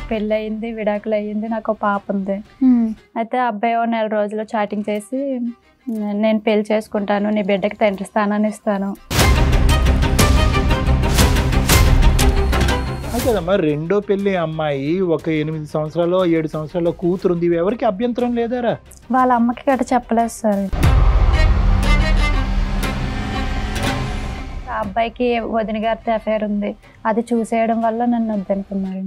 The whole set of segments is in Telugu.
పెళ్ళి అయింది, విడాకులు అయ్యింది, నాకు ఒక పాప ఉంది. అయితే అబ్బాయి 1 నెల రోజులు చాటింగ్ చేసి నేను పెళ్లి చేసుకుంటాను, నీ బిడ్డకి తండ్రి స్థానాన్ని ఇస్తాను. కదమ్మా, రెండో పెళ్లి అమ్మాయి ఒక 8 సంవత్సరాలు 7 సంవత్సరాల కూతురు ఉంది, ఎవరికి అభ్యంతరం లేదారా? వాళ్ళ అమ్మకి గట్ట చెప్పలేదు సార్. ఆ అబ్బాయికి వదిన గారితో అఫేర్ ఉంది, అది చూసేయడం వల్ల నన్ను వద్దనుకున్నారు.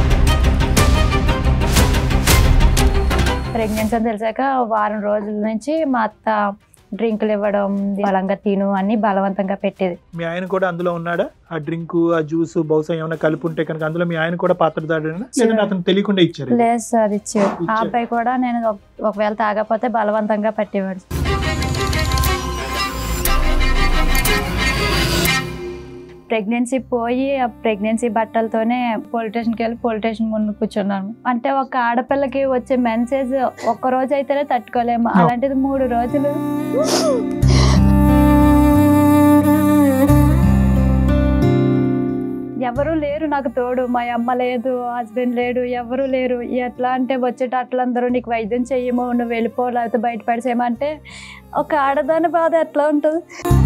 ప్రెగ్నెన్సీ అని తెలిసాక వారం రోజుల నుంచి మా అత్త డ్రింకులు ఇవ్వడం, బలంగా తిను అని బలవంతంగా పెట్టేది. మీ ఆయన కూడా అందులో ఉన్నాడా? ఆ డ్రింక్, ఆ జ్యూస్ బహుశా ఏమైనా కలిపి ఉంటే కనుక అందులో మీ ఆయన కూడా పాత్రదాడేనా, లేదంటే అతను తెలియకుండా ఇచ్చారు? లేదు సార్, ఇచ్చారు. ఆ అబ్బాయి కూడా నేను ఒకవేళ తాగకపోతే బలవంతంగా పట్టేవాడు. ప్రెగ్నెన్సీ పోయి ఆ ప్రెగ్నెన్సీ బట్టలతోనే పోలీస్ స్టేషన్కి వెళ్ళి పోలీస్ స్టేషన్ ముందు కూర్చున్నాను. అంటే ఒక ఆడపిల్లకి వచ్చే మెసేజ్ ఒక్క రోజు అయితేనే తట్టుకోలేము, అలాంటిది 3 రోజులు. ఎవరు లేరు నాకు తోడు, మా అమ్మ లేదు, హస్బెండ్ లేడు, ఎవరు లేరు. ఎట్లా అంటే వచ్చేటట్లందరూ నీకు వైద్యం చెయ్యము, నువ్వు వెళ్ళిపో, లేకపోతే బయటపడిసేయమంటే ఒక ఆడదాని బాధ ఎట్లా ఉంటుంది.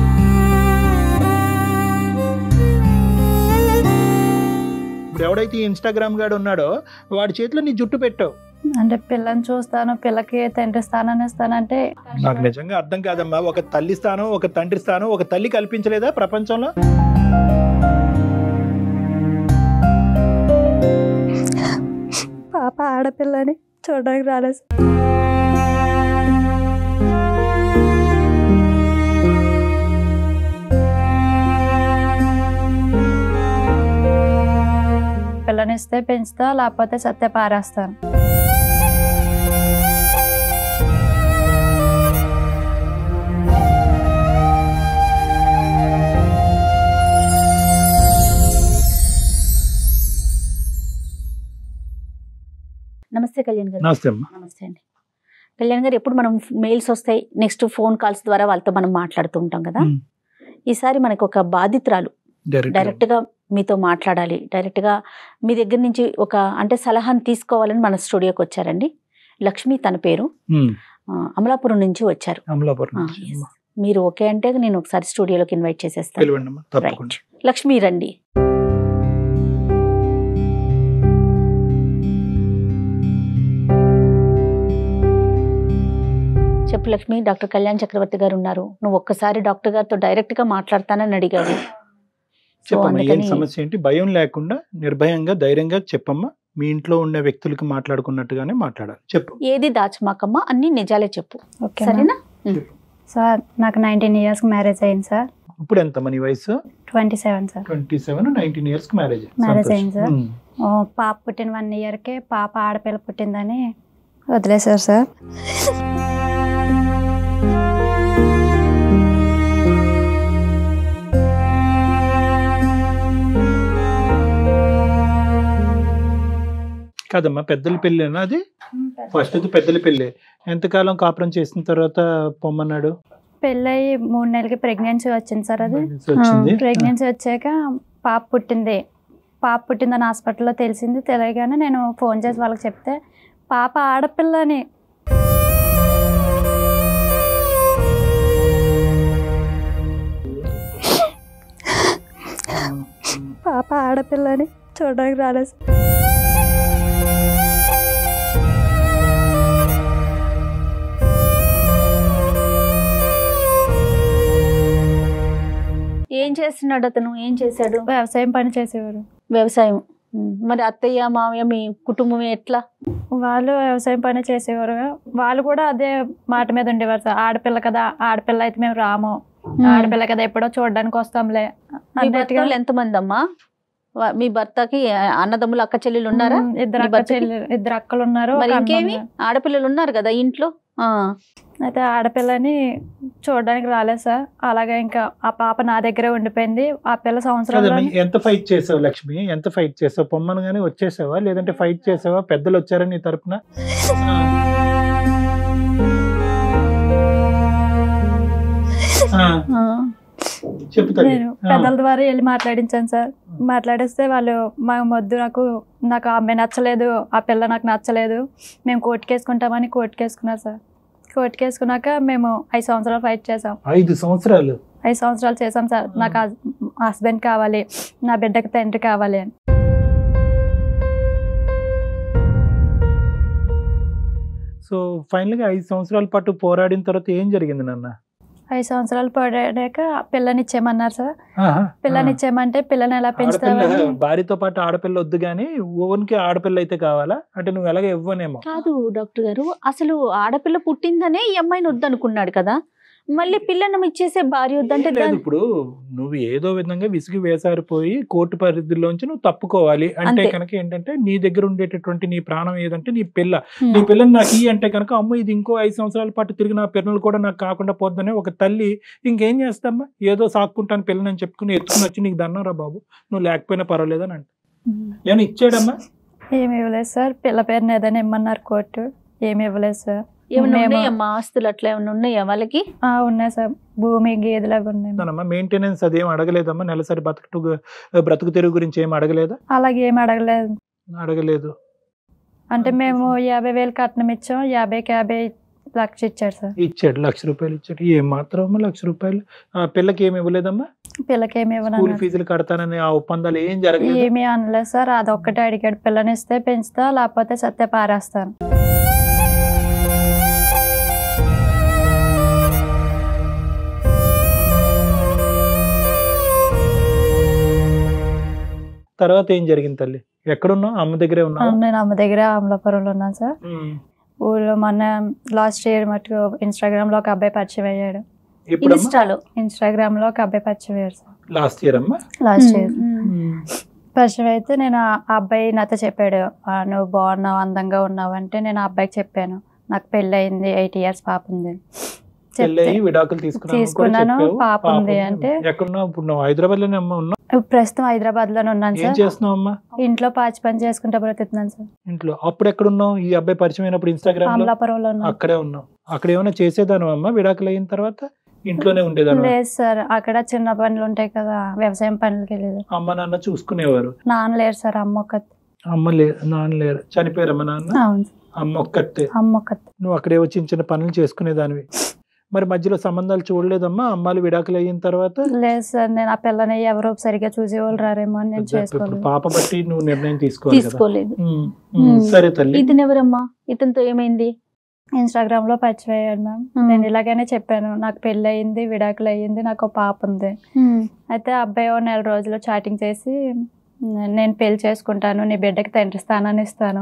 ఇప్పుడు ఎవడైతే ఇన్స్టాగ్రామ్ గాడు ఉన్నాడో వాడి చేతిలో నీ జుట్టు పెట్టావు అంటే పిల్లని చూస్తాను, పిల్లకి తండ్రి స్థానాన్ని ఇస్తానంటే నాకు నిజంగా అర్థం కాదమ్మా. ఒక తల్లి స్థానం, ఒక తండ్రి స్థానం ఒక తల్లి కల్పించలేదా ప్రపంచంలో? పాప ఆడపిల్లని చూడడానికి రాలేదు. పిల్లనిస్తే పెంచుతా, లేకపోతే సత్య పారేస్తాను. నమస్తే కళ్యాణ్ గారు. నమస్తే అమ్మా. నమస్తే అండి కళ్యాణ్ గారు. ఎప్పుడు మనం మెయిల్స్ వస్తాయి, నెక్స్ట్ ఫోన్ కాల్స్ ద్వారా వాళ్ళతో మనం మాట్లాడుతూ ఉంటాం కదా. ఈసారి మనకు ఒక బాధితురాలు డైరెక్ట్ గా మీతో మాట్లాడాలి, డైరెక్ట్ గా మీ దగ్గర నుంచి ఒక అంటే సలహాను తీసుకోవాలని మన స్టూడియోకి వచ్చారండి. లక్ష్మి తన పేరు, అమలాపురం నుంచి వచ్చారు. మీరు ఓకే అంటే నేను ఒకసారి స్టూడియోలోకి ఇన్వైట్ చేసేస్తాను. లక్ష్మి రండి. చెప్పు లక్ష్మి, డాక్టర్ కళ్యాణ్ చక్రవర్తి గారు ఉన్నారు, నువ్వు ఒక్కసారి డాక్టర్ గారితో డైరెక్ట్ గా మాట్లాడతానని అడిగారు. చెప్పమ్మా, ఏం సమస్య ఏంటి? భయం లేకుండా నిర్భయంగా ధైర్యంగా చెప్పమ్మా. మీ ఇంట్లో ఉన్న వ్యక్తులకి మాట్లాడుకున్నట్టుగానే మాట్లాడాలి. చెప్పు. ఏది దాచమాకమ్మా, అన్ని నిజాలే చెప్పు, సరేనా? సార్ నాకు 19 years మ్యారేజ్ అయింది సార్. ఇప్పుడు ఎంత మన వయసు? 27 సార్. 27, 19 years మ్యారేజ్ అయింది సార్. పాప పుట్టిన 1 yearకే పాప ఆడపిల్ల పుట్టిందని వదిలేశారు సార్. కాదమ్మా, పెద్దల పెళ్ళేనా అది? ఫస్ట్ అది పెద్దల పెళ్ళి. ఎంతకాలం కాపురం చేసిన తర్వాత పొమ్మన్నాడు? పెళ్ళయి 3 నెలలకి ప్రెగ్నెన్సీ వచ్చింది సార్. అది ప్రెగ్నెన్సీ వచ్చాక పాప పుట్టిందని హాస్పిటల్లో తెలిసింది. తెలియగానే నేను ఫోన్ చేసి వాళ్ళకి చెప్తే పాప ఆడపిల్లని చూడడానికి రాలేదు. ఏం చేస్తున్నాడు అతను? ఏం చేశాడు? వ్యవసాయం పని చేసేవారు. వ్యవసాయం. మరి అత్తయ్య మామయ్య మీ కుటుంబం ఎట్లా? వాళ్ళు వ్యవసాయం పని చేసేవారు. వాళ్ళు కూడా అదే మాట మీద ఉండేవారు సార్. ఆడపిల్ల కదా, ఆడపిల్ల అయితే మేము రాము, ఆడపిల్ల కదా ఎప్పుడో చూడడానికి వస్తాంలే. ఎంతమంది అమ్మా మీ భర్తకి? అన్నదమ్ములు అక్క చెల్లెలు ఉన్నారా? 2 అక్కలు ఉన్నారు. ఇంకేమి ఆడపిల్లలు ఉన్నారు కదా ఇంట్లో. అయితే ఆడపిల్లని చూడడానికి రాలేదు సార్. అలాగే ఇంకా ఆ పాప నా దగ్గరే ఉండిపోయింది. ఆ పిల్ల సంవత్సరాలు. ఎంత ఫైట్ చేసావు లక్ష్మి? ఎంత ఫైట్ చేసావు? పొమ్మను గానీ వచ్చేసావా, లేదంటే ఫైట్ చేసావా? పెద్దలు వచ్చారా నీ తరపున? నేను పెద్దల ద్వారా వెళ్ళి మాట్లాడించాను సార్. మాట్లాడిస్తే వాళ్ళు మా వద్దు, నాకు ఆ అమ్మాయి నచ్చలేదు, ఆ పిల్ల నాకు నచ్చలేదు, మేము కోర్టుకేసుకుంటామని కోర్టుకేసుకున్నారు సార్. కోర్టుకేసుకున్నాక మేము 5 సంవత్సరాలు ఫైట్ చేసాం. 5 సంవత్సరాలు 5 సంవత్సరాలు చేసాం సార్. నాకు హస్బెండ్ కావాలి, నా బిడ్డకి తండ్రి కావాలి అని. సో ఫైనల్ గా 5 సంవత్సరాల పాటు పోరాడిన తర్వాత ఏం జరిగింది నాన్న? 5 సంవత్సరాలు పోరాడాక పిల్లనిచ్చేయమన్నారు సార్. పిల్లనిచ్చేయమంటే పిల్లని ఎలా పెంచుతావు? భార్యతో పాటు ఆడపిల్ల వద్దు గానీ ఓన్కి ఆడపిల్ల అయితే కావాలా అంటే నువ్వు ఎలాగ ఇవ్వనేమో. కాదు డాక్టర్ గారు, అసలు ఆడపిల్ల పుట్టిందనే ఈ అమ్మాయిని వద్దనుకున్నాడు కదా, మళ్ళీ పిల్లను ఇచ్చేసే భార్య వద్దంటే ఇప్పుడు నువ్వు ఏదో విధంగా విసిగి వేసారిపోయి కోర్టు పరిధిలోంచి నువ్వు తప్పుకోవాలి అంటే కనుక ఏంటంటే నీ దగ్గర ఉండేటటువంటి నీ ప్రాణం ఏదంటే నీ పిల్లని నాకు ఈ అంటే కనుక అమ్మ ఇది ఇంకో 5 సంవత్సరాల పాటు తిరిగి నా పిల్లలు కూడా నాకు కాకుండా పోద్దని ఒక తల్లి ఇంకేం చేస్తామ్మా, ఏదో సాక్కుంటాను పిల్లని అని చెప్పుకుని ఎత్తుకుని వచ్చి నీకు దన్నారా బాబు నువ్వు లేకపోయినా పర్వాలేదని అంటే ఏమైనా ఇచ్చాడమ్మా? ఏమి ఇవ్వలేదు సార్. పిల్ల పేరుని ఏదైనా ఇమ్మన్నారు కోర్టు, ఏమి ఇవ్వలేదు సార్. ఏమన్నా ఆస్తులు అట్లా ఏమన్నా ఉన్నాయా వాళ్ళకి? ఉన్నాయి సార్, భూమి గేదెలాగా ఉన్నాయి. మెయింటెనెన్స్ అదేం అడగలేదమ్మా? నెలసరి బ్రతుకు తెరుగు గురించి ఏం అడగలేదా? అలాగే ఏమి అడగలేదు. అంటే మేము 50,000 కట్నం ఇచ్చాం, 50కి 50 లక్ష ఇచ్చాడు సార్. ఇచ్చాడు, ₹1,00,000 ఇచ్చాడు. ఏం మాత్రం ₹1,00,000? పిల్లకి ఏమి ఇవ్వలేదమ్మా? పిల్లకి ఏమి ఇవ్వలేదు. ఫీజులు కడతానని ఆ ఒప్పందాలు ఏం జరగలేదు? ఏమీ అనలేదు సార్. అదొక్కటే అడిగాడు, పిల్లనిస్తే పెంచుతా లేకపోతే సత్య పారేస్తాను. తర్వాత ఏం జరిగింది తల్లి? ఎక్కడున్నావు? అమ్మ దగ్గరే ఉన్నావు? నేను అమ్మ దగ్గర అమలాపురంలో ఉన్నాను సార్. ఊళ్ళో మొన్న లాస్ట్ ఇయర్ మటుకు ఇన్స్టాగ్రామ్ లో ఒక అబ్బాయి పరిచయం అయ్యాడు. ఇన్స్టాగ్రామ్ లో ఒక అబ్బాయి పరిచయం అయ్యాడు సార్. లాస్ట్ ఇయర్ పరిచయం అయితే నేను ఆ అబ్బాయి నాతో చెప్పాడు, నువ్వు బాగున్నావు, అందంగా ఉన్నావు అంటే నేను ఆ అబ్బాయికి చెప్పాను నాకు పెళ్ళి అయింది, 8 years పాప ఉంది. తీసుకున్నాను, పాప ఉంది అంటే. హైదరాబాద్ లోనే ఉన్నావు? ప్రస్తుతం హైదరాబాద్ లోనే ఉన్నాను సార్. ఇంట్లో పాచి పని చేసుకుంటా బ్రతుకుతున్నాను సార్. ఇంట్లో అప్పుడు ఎక్కడ ఉన్నావు? ఈ అబ్బాయి పరిచయం అయినప్పుడు ఇన్స్టాగ్రామ్ అమలాపురంలో అక్కడే ఉన్నావు. అక్కడ ఏమైనా చేసేదాను అమ్మా విడాకులు అయిన తర్వాత? ఇంట్లోనే ఉండేదాన్ని? లేదు సార్, అక్కడ చిన్న పనులు ఉంటాయి కదా, వ్యవసాయం పనులకి వెళ్ళేది. అమ్మ నాన్న చూసుకునేవారు? నాన్న లేరు సార్, అమ్మ ఒక్కతే. అమ్మ నాన్న లేరు, చనిపోయారమ్మ నాన్న? అవును. అమ్మ ఒక్కతే. నువ్వు అక్కడే చిన్న చిన్న పనులు చేసుకునేదానివి. మరి మధ్యలో సంబంధాలు చూడలేదమ్మా అమ్మాయిలు విడాకులు అయిన తర్వాత? లేదు సార్, నేను ఆ పిల్లని ఎవరో సరిగ్గా చూసేవాళ్ళు రారేమో అని నేను చేసుకోలేదు. పాప బట్టి నువ్వు నిర్ణయం తీసుకోలేదు. సరే తల్లి. ఇతను ఎవరమ్మా? ఇతనితో ఏమైంది? ఇన్స్టాగ్రామ్ లో పరిచయం అయ్యాడు మ్యామ్. నేను ఇలాగనే చెప్పాను, నాకు పెళ్లి అయ్యింది, విడాకులు అయ్యింది, నాకు ఒక పాప ఉంది. అయితే అబ్బాయి 1 నెల రోజులు చాటింగ్ చేసి నేను పెళ్లి చేసుకుంటాను, నీ బిడ్డకి తండ్రి స్థానాన్ని ఇస్తాను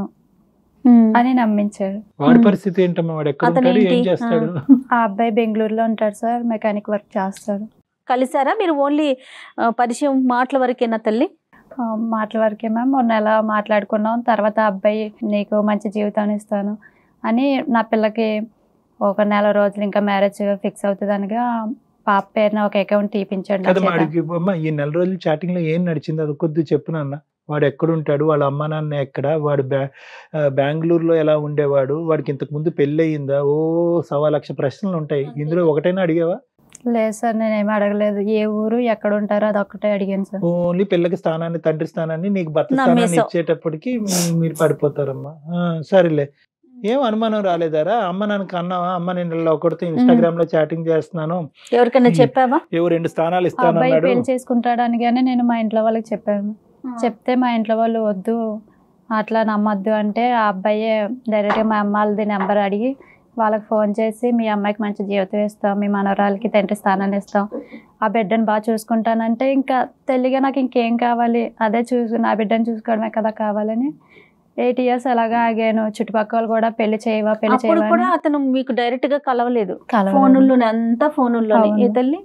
అని నమ్మించాడు. వాడి పరిస్థితి ఏంటమ్మా? వాడు ఎక్కడ ఉంటాడు, ఏం చేస్తాడు? ఆ అబ్బాయి బెంగళూరులో ఉంటాడు సార్, మెకానిక్ వర్క్ చేస్తాడు. కలిసారా మీరు? ఓన్లీ పరిచయం మాటల వరకేనా తల్లి? మాటల వరకే మ్యామ్. 1 నెల మాట్లాడుకున్నాం. తర్వాత అబ్బాయి నీకు మంచి జీవితాన్ని ఇస్తాను అని నా పిల్లకి 1 నెల రోజులు ఇంకా మ్యారేజ్ ఫిక్స్ అవుతుంది అనగా పాప పేరున ఒక అకౌంట్ తీపించాడు. ఈ నెల రోజులు చాటింగ్ లో ఏం నడిచింది అది కొద్దిగా చెప్పు నాన్న. వాడు ఎక్కడుంటాడు, వాళ్ళ అమ్మ నాన్న ఎక్కడ, వాడు బెంగళూరులో ఎలా ఉండేవాడు, వాడికి ఇంతకు ముందు పెళ్ళి అయ్యిందా? 1,00,000 ప్రశ్నలు ఉంటాయి. ఇందులో ఒకటైనా అడిగావా? లేదు సార్, నేనేమి అడగలేదు. ఏ ఊరు ఎక్కడ ఉంటారో అది ఒక్కటే అడిగాను సార్. ఓన్లీ పిల్లకి స్థానాన్ని, తండ్రి స్థానాన్ని, నీకు భర్త స్థానాన్ని ఇచ్చేటప్పటికి మీరు పడిపోతారమ్మా. సరేలే, ఏం అనుమానం రాలేదారా? అమ్మ నాన్నకి అన్నావా, అమ్మ నేను ఒకరితో ఇన్స్టాగ్రామ్ లో చాటింగ్ చేస్తున్నాను, ఎవరికైనా చెప్పావా? 2 స్థానాలు ఇస్తాను, పెళ్లి చేసుకుంటాడని కానీ నేను మా ఇంట్లో వాళ్ళకి చెప్పాను. చెప్తే మా ఇంట్లో వాళ్ళు వద్దు, అట్లా నమ్మద్దు అంటే ఆ అబ్బాయి డైరెక్ట్గా మా అమ్మ వాళ్ళది నెంబర్ అడిగి వాళ్ళకి ఫోన్ చేసి మీ అమ్మాయికి మంచి జీవితం ఇస్తాం, మీ మనవరాలకి తండ్రి స్థానాన్ని ఇస్తాం, ఆ బిడ్డను బాగా చూసుకుంటానంటే ఇంకా తెలియగా నాకు ఇంకేం కావాలి, అదే నా బిడ్డను చూసుకోవడమే కదా కావాలని 8 years అలాగా ఆగాను. చుట్టుపక్కల కూడా పెళ్లి చేయవా పెళ్లి చేయవా కూడా అతను మీకు డైరెక్ట్ గా కలవలేదు? ఫోనుల్లోనే, అంతా ఫోనుల్లోనే. ఏ తల్లి?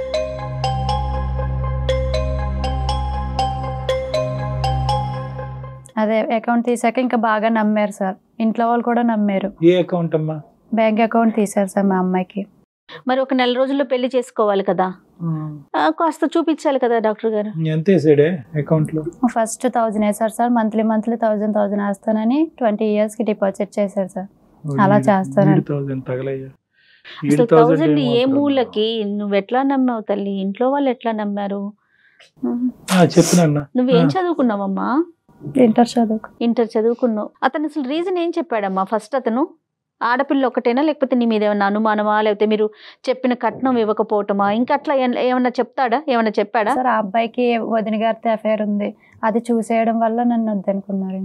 అదే అకౌంట్ తీసాక ఇంకా బాగా నమ్మారు సార్, ఇంట్లో వాళ్ళు కూడా నమ్మారు. ఏ అకౌంట్ అమ్మా? బ్యాంక్ అకౌంట్ తీసారు సార్ మా అమ్మాయికి. మరి 1 నెల రోజుల్లో పెళ్లి చేసుకోవాలి కదా, కాస్త చూపించాలి కదా డాక్టర్ గారు. ఎంత వేసాడే అకౌంట్ లో? ఫస్ట్ 1000 వేసారు సార్, మంత్లీ 1000 వేస్తానని 20 years కి డిపాజిట్ చేశారు సార్. అలా చేస్తాను. అసలు 1000 ఏ మూలకి నువ్వు ఎట్లా నమ్మావు తల్లి? ఇంట్లో వాళ్ళు ఎట్లా నమ్మారు? చెప్పినా నువ్వేం చదువుకున్నావమ్మా? ఇంటర్ చదువుకున్నావు. అతను అసలు రీజన్ ఏం చెప్పాడమ్మా? ఫస్ట్ అతను ఆడపిల్ల ఒకటేనా, లేకపోతే నీ మీద ఏమన్నా అనుమానమా, లేకపోతే మీరు చెప్పిన కట్నం ఇవ్వకపోవటమా, ఇంకా అట్లా ఏమన్నా ఏమన్నా చెప్పాడా? సార్ ఆ అబ్బాయికి వదిన గారితో అఫైర్ ఉంది, అది చూసేయడం వల్ల నన్ను వద్దనుకున్నారు.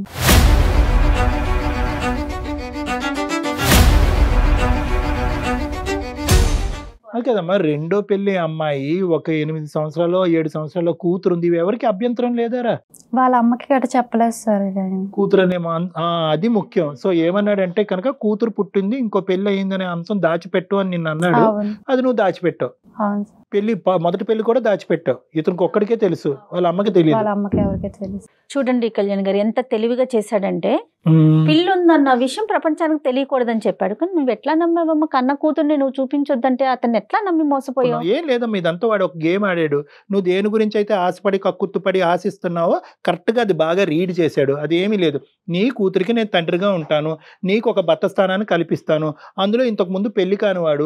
కదమ్మా, రెండో పెళ్లి అమ్మాయి, ఒక 8 సంవత్సరాలు 7 సంవత్సరాల కూతురు ఉంది, ఎవరికి అభ్యంతరం లేదారా? వాళ్ళ అమ్మకి గట్ట చెప్పలేదు సార్. కూతురు అనేమో అది ముఖ్యం. సో ఏమన్నాడంటే కనుక కూతురు పుట్టింది, ఇంకో పెళ్లి అయిందనే అంశం దాచిపెట్టు అని నిన్ను అన్నాడు. అది నువ్వు దాచిపెట్టావు. పెళ్లి మొదటి పెళ్లి కూడా దాచిపెట్టావు. ఇతనికి ఒక్కడికే తెలుసు, వాళ్ళ అమ్మకి తెలియదు. చూడండి కళ్యాణ్ గారు ఎంత తెలివిగా చేశాడంటే, పిల్లి ఉందన్న విషయం ప్రపంచానికి తెలియకూడదని చెప్పాడు. కానీ నువ్వు ఎట్లా నమ్మావమ్మ? కన్న కూతుర్ని నువ్వు చూపించొద్దంటే అతన్ని ఎట్లా నమ్మి మోసపోయావు? ఏం లేదమ్మా, ఇదంతా వాడు ఒక గేమ్ ఆడాడు. నువ్వు దేని గురించి అయితే ఆశపడి కక్కుర్తుపడి ఆశిస్తున్నావో కరెక్ట్ గా అది బాగా రీడ్ చేశాడు. అది ఏమీ లేదు. నీ కూతురికి నేను తండ్రిగా ఉంటాను, నీకు ఒక భర్త స్థానాన్ని కల్పిస్తాను. అందులో ఇంతకు ముందు పెళ్లి కానివాడు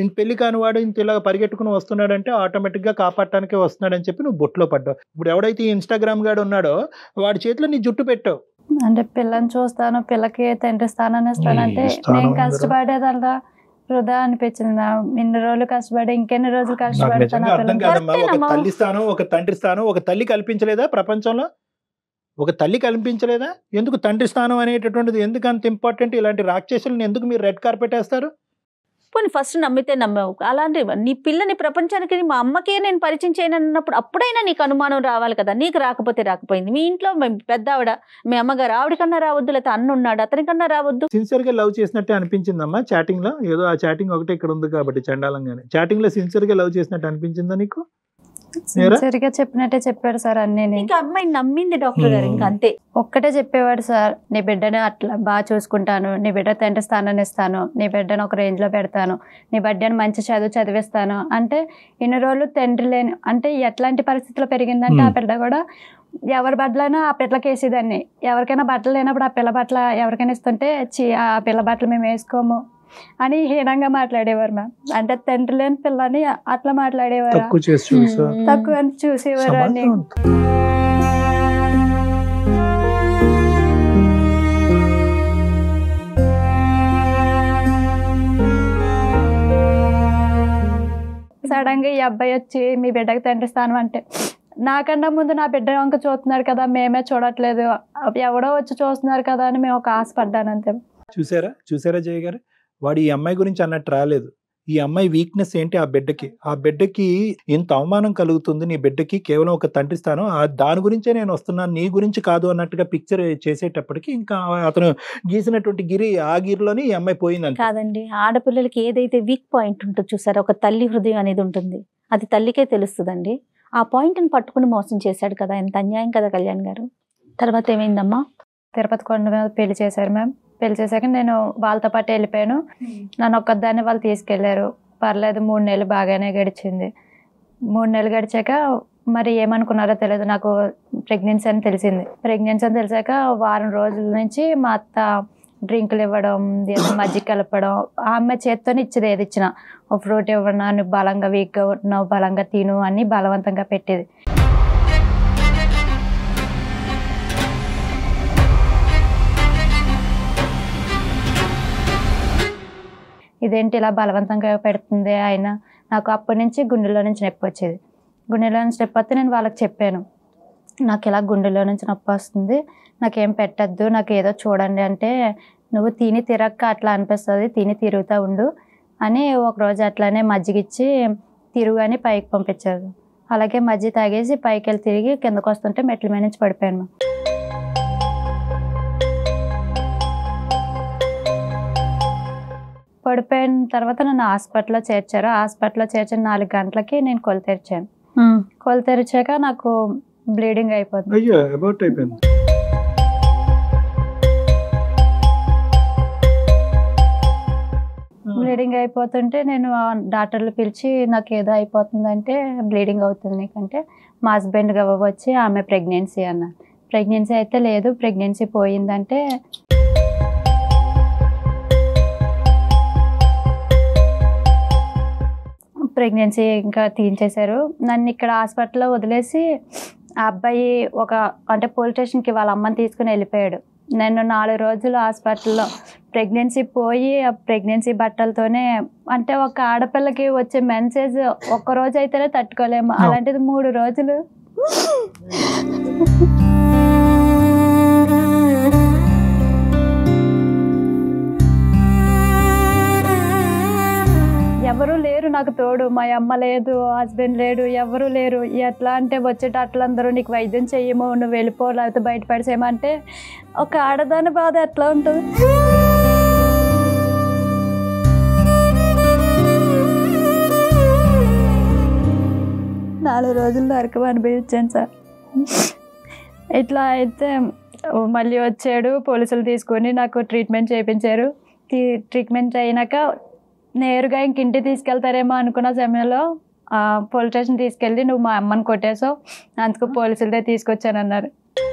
ఇంత ఇలా పరిగెట్టుకుని వస్తున్నాడంటే ఆటోమేటిక్ గా కాపాడటానికే వస్తున్నాడని చెప్పి నువ్వు బొట్లో పడ్డావు. ఇప్పుడు ఎవడైతే ఇన్స్టాగ్రామ్ గాడు ఉన్నాడో వాడి చేతిలో నీ జుట్టు పెట్టావు. అంటే పిల్లని చూస్తాను, పిల్లకి తండ్రి స్థానాన్ని ఇస్తానంటే నేను కష్టపడేదల్లా వృధా అనిపించింది. ఇన్ని రోజులు కష్టపడి ఇంకెన్ని రోజులు కష్టపడతాను. ఒక తల్లి స్థానం, ఒక తండ్రి స్థానం ఒక తల్లి కల్పించలేదా ప్రపంచంలో? ఒక తల్లి కల్పించలేదా? ఎందుకు తండ్రి స్థానం అనేటటువంటిది ఎందుకు అంత ఇంపార్టెంట్? ఇలాంటి రాక్షసులను ఎందుకు మీరు రెడ్ కార్పెట్ వేస్తారు? పోనీ ఫస్ట్ నమ్మితే నమ్మావు. అలాంటి నీ పిల్లని ప్రపంచానికి మా అమ్మకే నేను పరిచయం చేయను అన్నప్పుడు అప్పుడైనా నీకు అనుమానం రావాలి కదా. నీకు రాకపోతే రాకపోయింది. మీ ఇంట్లో పెద్ద ఆవిడ, మీ అమ్మగారు, ఆవిడకన్నా రావద్దు, లేకపోతే అన్న ఉన్నాడు అతనికన్నా రావద్దు. సిన్సియర్ గా లవ్ చేసినట్టే అనిపించిందమ్మా చాటింగ్ లో? ఏదో ఆ చాటింగ్ ఒకటే ఇక్కడ ఉంది కాబట్టి చండాలంగానే. చాటింగ్ లో సిన్సియర్ గా లవ్ చేసినట్టు అనిపించిందా నీకు? సరిగా చెప్పినట్టే చెప్పాడు సార్ అన్నీ. ఇంకా అమ్మాయి నమ్మింది డాక్టర్ గారు. ఇంకా అంతే, ఒక్కటే చెప్పేవాడు సార్, నీ బిడ్డను అట్లా బాగా చూసుకుంటాను, నీ బిడ్డ తండ్రి స్థానాన్ని ఇస్తాను, నీ బిడ్డను ఒక రేంజ్ లో పెడతాను, నీ బిడ్డను మంచి చదివిస్తాను. అంటే ఇన్ని రోజులు తండ్రి లేని, అంటే ఎట్లాంటి పరిస్థితుల్లో పెరిగిందంటే ఆ బిడ్డ కూడా ఎవరి బట్టలైనా ఆ పిల్లకి వేసేదాన్ని. ఎవరికైనా బట్టలు లేనప్పుడు ఆ పిల్ల బట్టలు ఎవరికైనా ఇస్తుంటే ఆ పిల్ల బట్టలు మేము వేసుకోము అని హీనంగా మాట్లాడేవారు మ్యామ్. అంటే తండ్రి లేని పిల్లని అట్లా మాట్లాడేవారు, తక్కువ అని చూసేవారు అని. సడన్ గా ఈ అబ్బాయి వచ్చి మీ బిడ్డకి తండ్రి స్థానం అంటే, నాకన్నా ముందు నా బిడ్డ వంక చూస్తున్నారు కదా, మేమే చూడట్లేదు, ఎవడో వచ్చి చూస్తున్నారు కదా అని మేము ఒక ఆశపడ్డాను అంతే. చూసారా జయ గారు, వాడు ఈ అమ్మాయి గురించి అన్నట్టు రాలేదు. ఈ అమ్మాయి వీక్నెస్ ఏంటి? ఆ బిడ్డకి ఎంత అవమానం కలుగుతుంది, నీ బిడ్డకి కేవలం ఒక తండ్రి స్థానం, దాని గురించే నేను వస్తున్నాను, నీ గురించి కాదు అన్నట్టుగా పిక్చర్ చేసేటప్పటికి ఇంకా అతను గీసినటువంటి గిరి, ఆ గిరిలోనే ఈ అమ్మాయి పోయిందని కాదండి. ఆడపిల్లలకి ఏదైతే వీక్ పాయింట్ ఉంటుందో చూసారా, ఒక తల్లి హృదయం అనేది ఉంటుంది, అది తల్లికే తెలుస్తుందండి. ఆ పాయింట్ని పట్టుకుని మోసం చేశాడు కదా, ఎంత అన్యాయం కదా కళ్యాణ్ గారు. తర్వాత ఏమైందమ్మా? తిరుపతి కొండ మీద పెళ్లి చేశారు మ్యామ్. పెళ్లి చేశాక నేను వాళ్ళతో పాటు వెళ్ళిపోయాను. నన్ను ఒక్కదాన్ని వాళ్ళు తీసుకెళ్లారు. పర్లేదు, 3 నెలలు బాగానే గడిచింది. 3 నెలలు గడిచాక మరి ఏమనుకున్నారో తెలియదు, నాకు ప్రెగ్నెన్సీ అని తెలిసింది. ప్రెగ్నెన్సీ అని తెలిసాక వారం రోజుల నుంచి మా అత్త డ్రింకులు ఇవ్వడం, మజ్జిగ కలపడం, ఆ అమ్మాయి చేత్తోనే ఇచ్చేది. ఏది ఇచ్చినా, ఒక ఫ్రూట్ ఇవ్వడం, నువ్వు బలంగా వీక్గా ఉంటున్నావు, బలంగా తిను అని బలవంతంగా పెట్టేది. ఇదేంటి ఇలా బలవంతంగా పెడుతుంది ఆయన. నాకు అప్పటి నుంచి గుండెలో నుంచి నొప్పి వచ్చేది. గుండెలో నుంచి నొప్పి వస్తే నేను వాళ్ళకి చెప్పాను, నాకు ఇలా గుండెలో నుంచి నొప్పి వస్తుంది, నాకేం పెట్టద్దు, నాకు ఏదో చూడండి అంటే, నువ్వు తిని తిరక్క అట్లా అనిపిస్తుంది, తిని తిరుగుతూ ఉండు అని ఒకరోజు అట్లానే మజ్జిగిచ్చి తిరుగు అని పైకి పంపించారు. అలాగే మజ్జిగ తాగేసి పైకి వెళ్ళి తిరిగి కిందకు వస్తుంటే మెట్ల మీద నుంచి పడిపోయాను. పడిపోయిన తర్వాత నన్ను హాస్పిటల్లో చేర్చారు. హాస్పిటల్లో చేర్చిన 4 గంటలకి నేను కొలు తెరిచాను. కొలు తెరిచాక నాకు బ్లీడింగ్ అయిపోతుంది. బ్లీడింగ్ అయిపోతుంటే నేను డాక్టర్లు పిలిచి నాకు ఏదో అయిపోతుందంటే, బ్లీడింగ్ అవుతుంది నీకంటే, మా హస్బెండ్ వచ్చి ఆమె ప్రెగ్నెన్సీ అన్నారు. ప్రెగ్నెన్సీ అయితే లేదు, ప్రెగ్నెన్సీ పోయిందంటే ప్రెగ్నెన్సీ ఇంకా తీయించేశారు. నన్ను ఇక్కడ హాస్పిటల్లో వదిలేసి ఆ అబ్బాయి అంటే పోలీస్ స్టేషన్కి వాళ్ళ అమ్మని తీసుకుని వెళ్ళిపోయాడు. నేను 4 రోజులు హాస్పిటల్లో ప్రెగ్నెన్సీ పోయి ఆ ప్రెగ్నెన్సీ బట్టలతోనే, అంటే ఒక ఆడపిల్లకి వచ్చే మెన్సేజ్ ఒక్కరోజు అయితేనే తట్టుకోలేము, అలాంటిది 3 రోజులు. ఎవరు లేరు నాకు తోడు, మా అమ్మ లేదు, హస్బెండ్ లేడు, ఎవరు లేరు. ఎట్లా అంటే వచ్చేటట్లందరూ నీకు వైద్యం చెయ్యము, నువ్వు వెళ్ళిపో, లేకపోతే బయటపడిసేయమంటే ఒక ఆడదాని బాధ ఎట్లా ఉంటుంది. 4 రోజులు నరకం అనిపించాను సార్. ఇట్లా అయితే మళ్ళీ వచ్చాడు, పోలీసులు తీసుకొని నాకు ట్రీట్మెంట్ చేయించారు. ట్రీట్మెంట్ అయినాక నేరుగా ఇంక ఇంటికి తీసుకెళ్తారేమో అనుకున్న సమయంలో పోలీస్ స్టేషన్ తీసుకెళ్ళి నువ్వు మా అమ్మని కొట్టేసావు, అందుకు పోలీసులదే తీసుకొచ్చానన్నారు.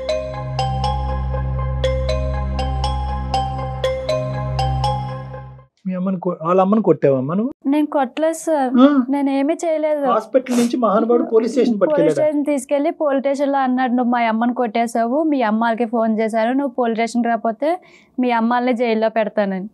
వాళ్ళ అమ్మని కొట్టావమ్మా నువ్వు? నేను కొట్టలేదు సార్, నేను ఏమీ చేయలేదు. హాస్పిటల్ నుంచి మహానుభావుడు పోలీస్ స్టేషన్ తీసుకెళ్లి పోలీస్ స్టేషన్ లో అన్నాడు, నువ్వు మా అమ్మని కొట్టేసావు, మీ అమ్మాలకి ఫోన్ చేశారు, నువ్వు పోలీస్ స్టేషన్కి రాకపోతే మీ అమ్మాలని జైల్లో పెడతానని.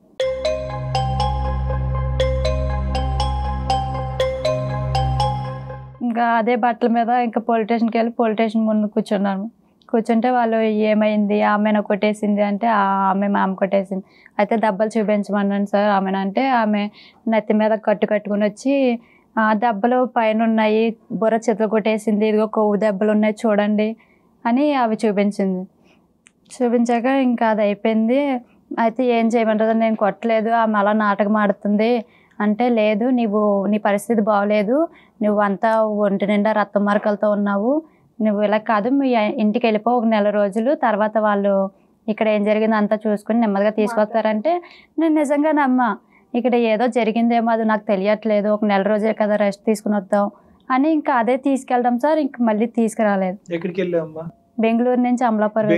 ఇంకా అదే బట్టల మీద ఇంకా పోలీస్ స్టేషన్కి వెళ్ళి పోలీస్ స్టేషన్ ముందు కూర్చుంటే వాళ్ళు ఏమైంది, ఆమెను కొట్టేసింది అంటే ఆమె మా అమ్మ కొట్టేసింది. అయితే దెబ్బలు చూపించమన్నాను సార్ ఆమెను అంటే, ఆమె నెత్తి మీద కట్టుకుని వచ్చి దెబ్బలు పైన ఉన్నాయి, బుర్ర చేతులు కొట్టేసింది, ఇదిగో కొవ్వు దెబ్బలు ఉన్నాయి చూడండి అని అవి చూపించాక ఇంకా అది అయిపోయింది. అయితే ఏం చేయమంటారు, నేను కొట్టలేదు, ఆమె అలా నాటకం ఆడుతుంది అంటే, లేదు నీ పరిస్థితి బాగోలేదు, నువ్వు అంతా ఒంటి నిండా రక్త మరకలతో ఉన్నావు, నువ్వు ఇలా కాదు, మీ ఇంటికి వెళ్ళిపో 1 నెల రోజులు, తర్వాత వాళ్ళు ఇక్కడ ఏం జరిగిందో అంతా చూసుకుని నెమ్మదిగా తీసుకొస్తారంటే, నేను నిజంగా నమ్మా, ఇక్కడ ఏదో జరిగిందేమో అది నాకు తెలియట్లేదు, 1 నెల రోజులే కదా రెస్ట్ తీసుకుని వద్దాం అని ఇంకా అదే తీసుకెళ్దాం సార్. ఇంక మళ్ళీ తీసుకురాలేదు. ఎక్కడికి వెళ్ళావమ్మా? బెంగళూరు నుంచి అమలాపురం.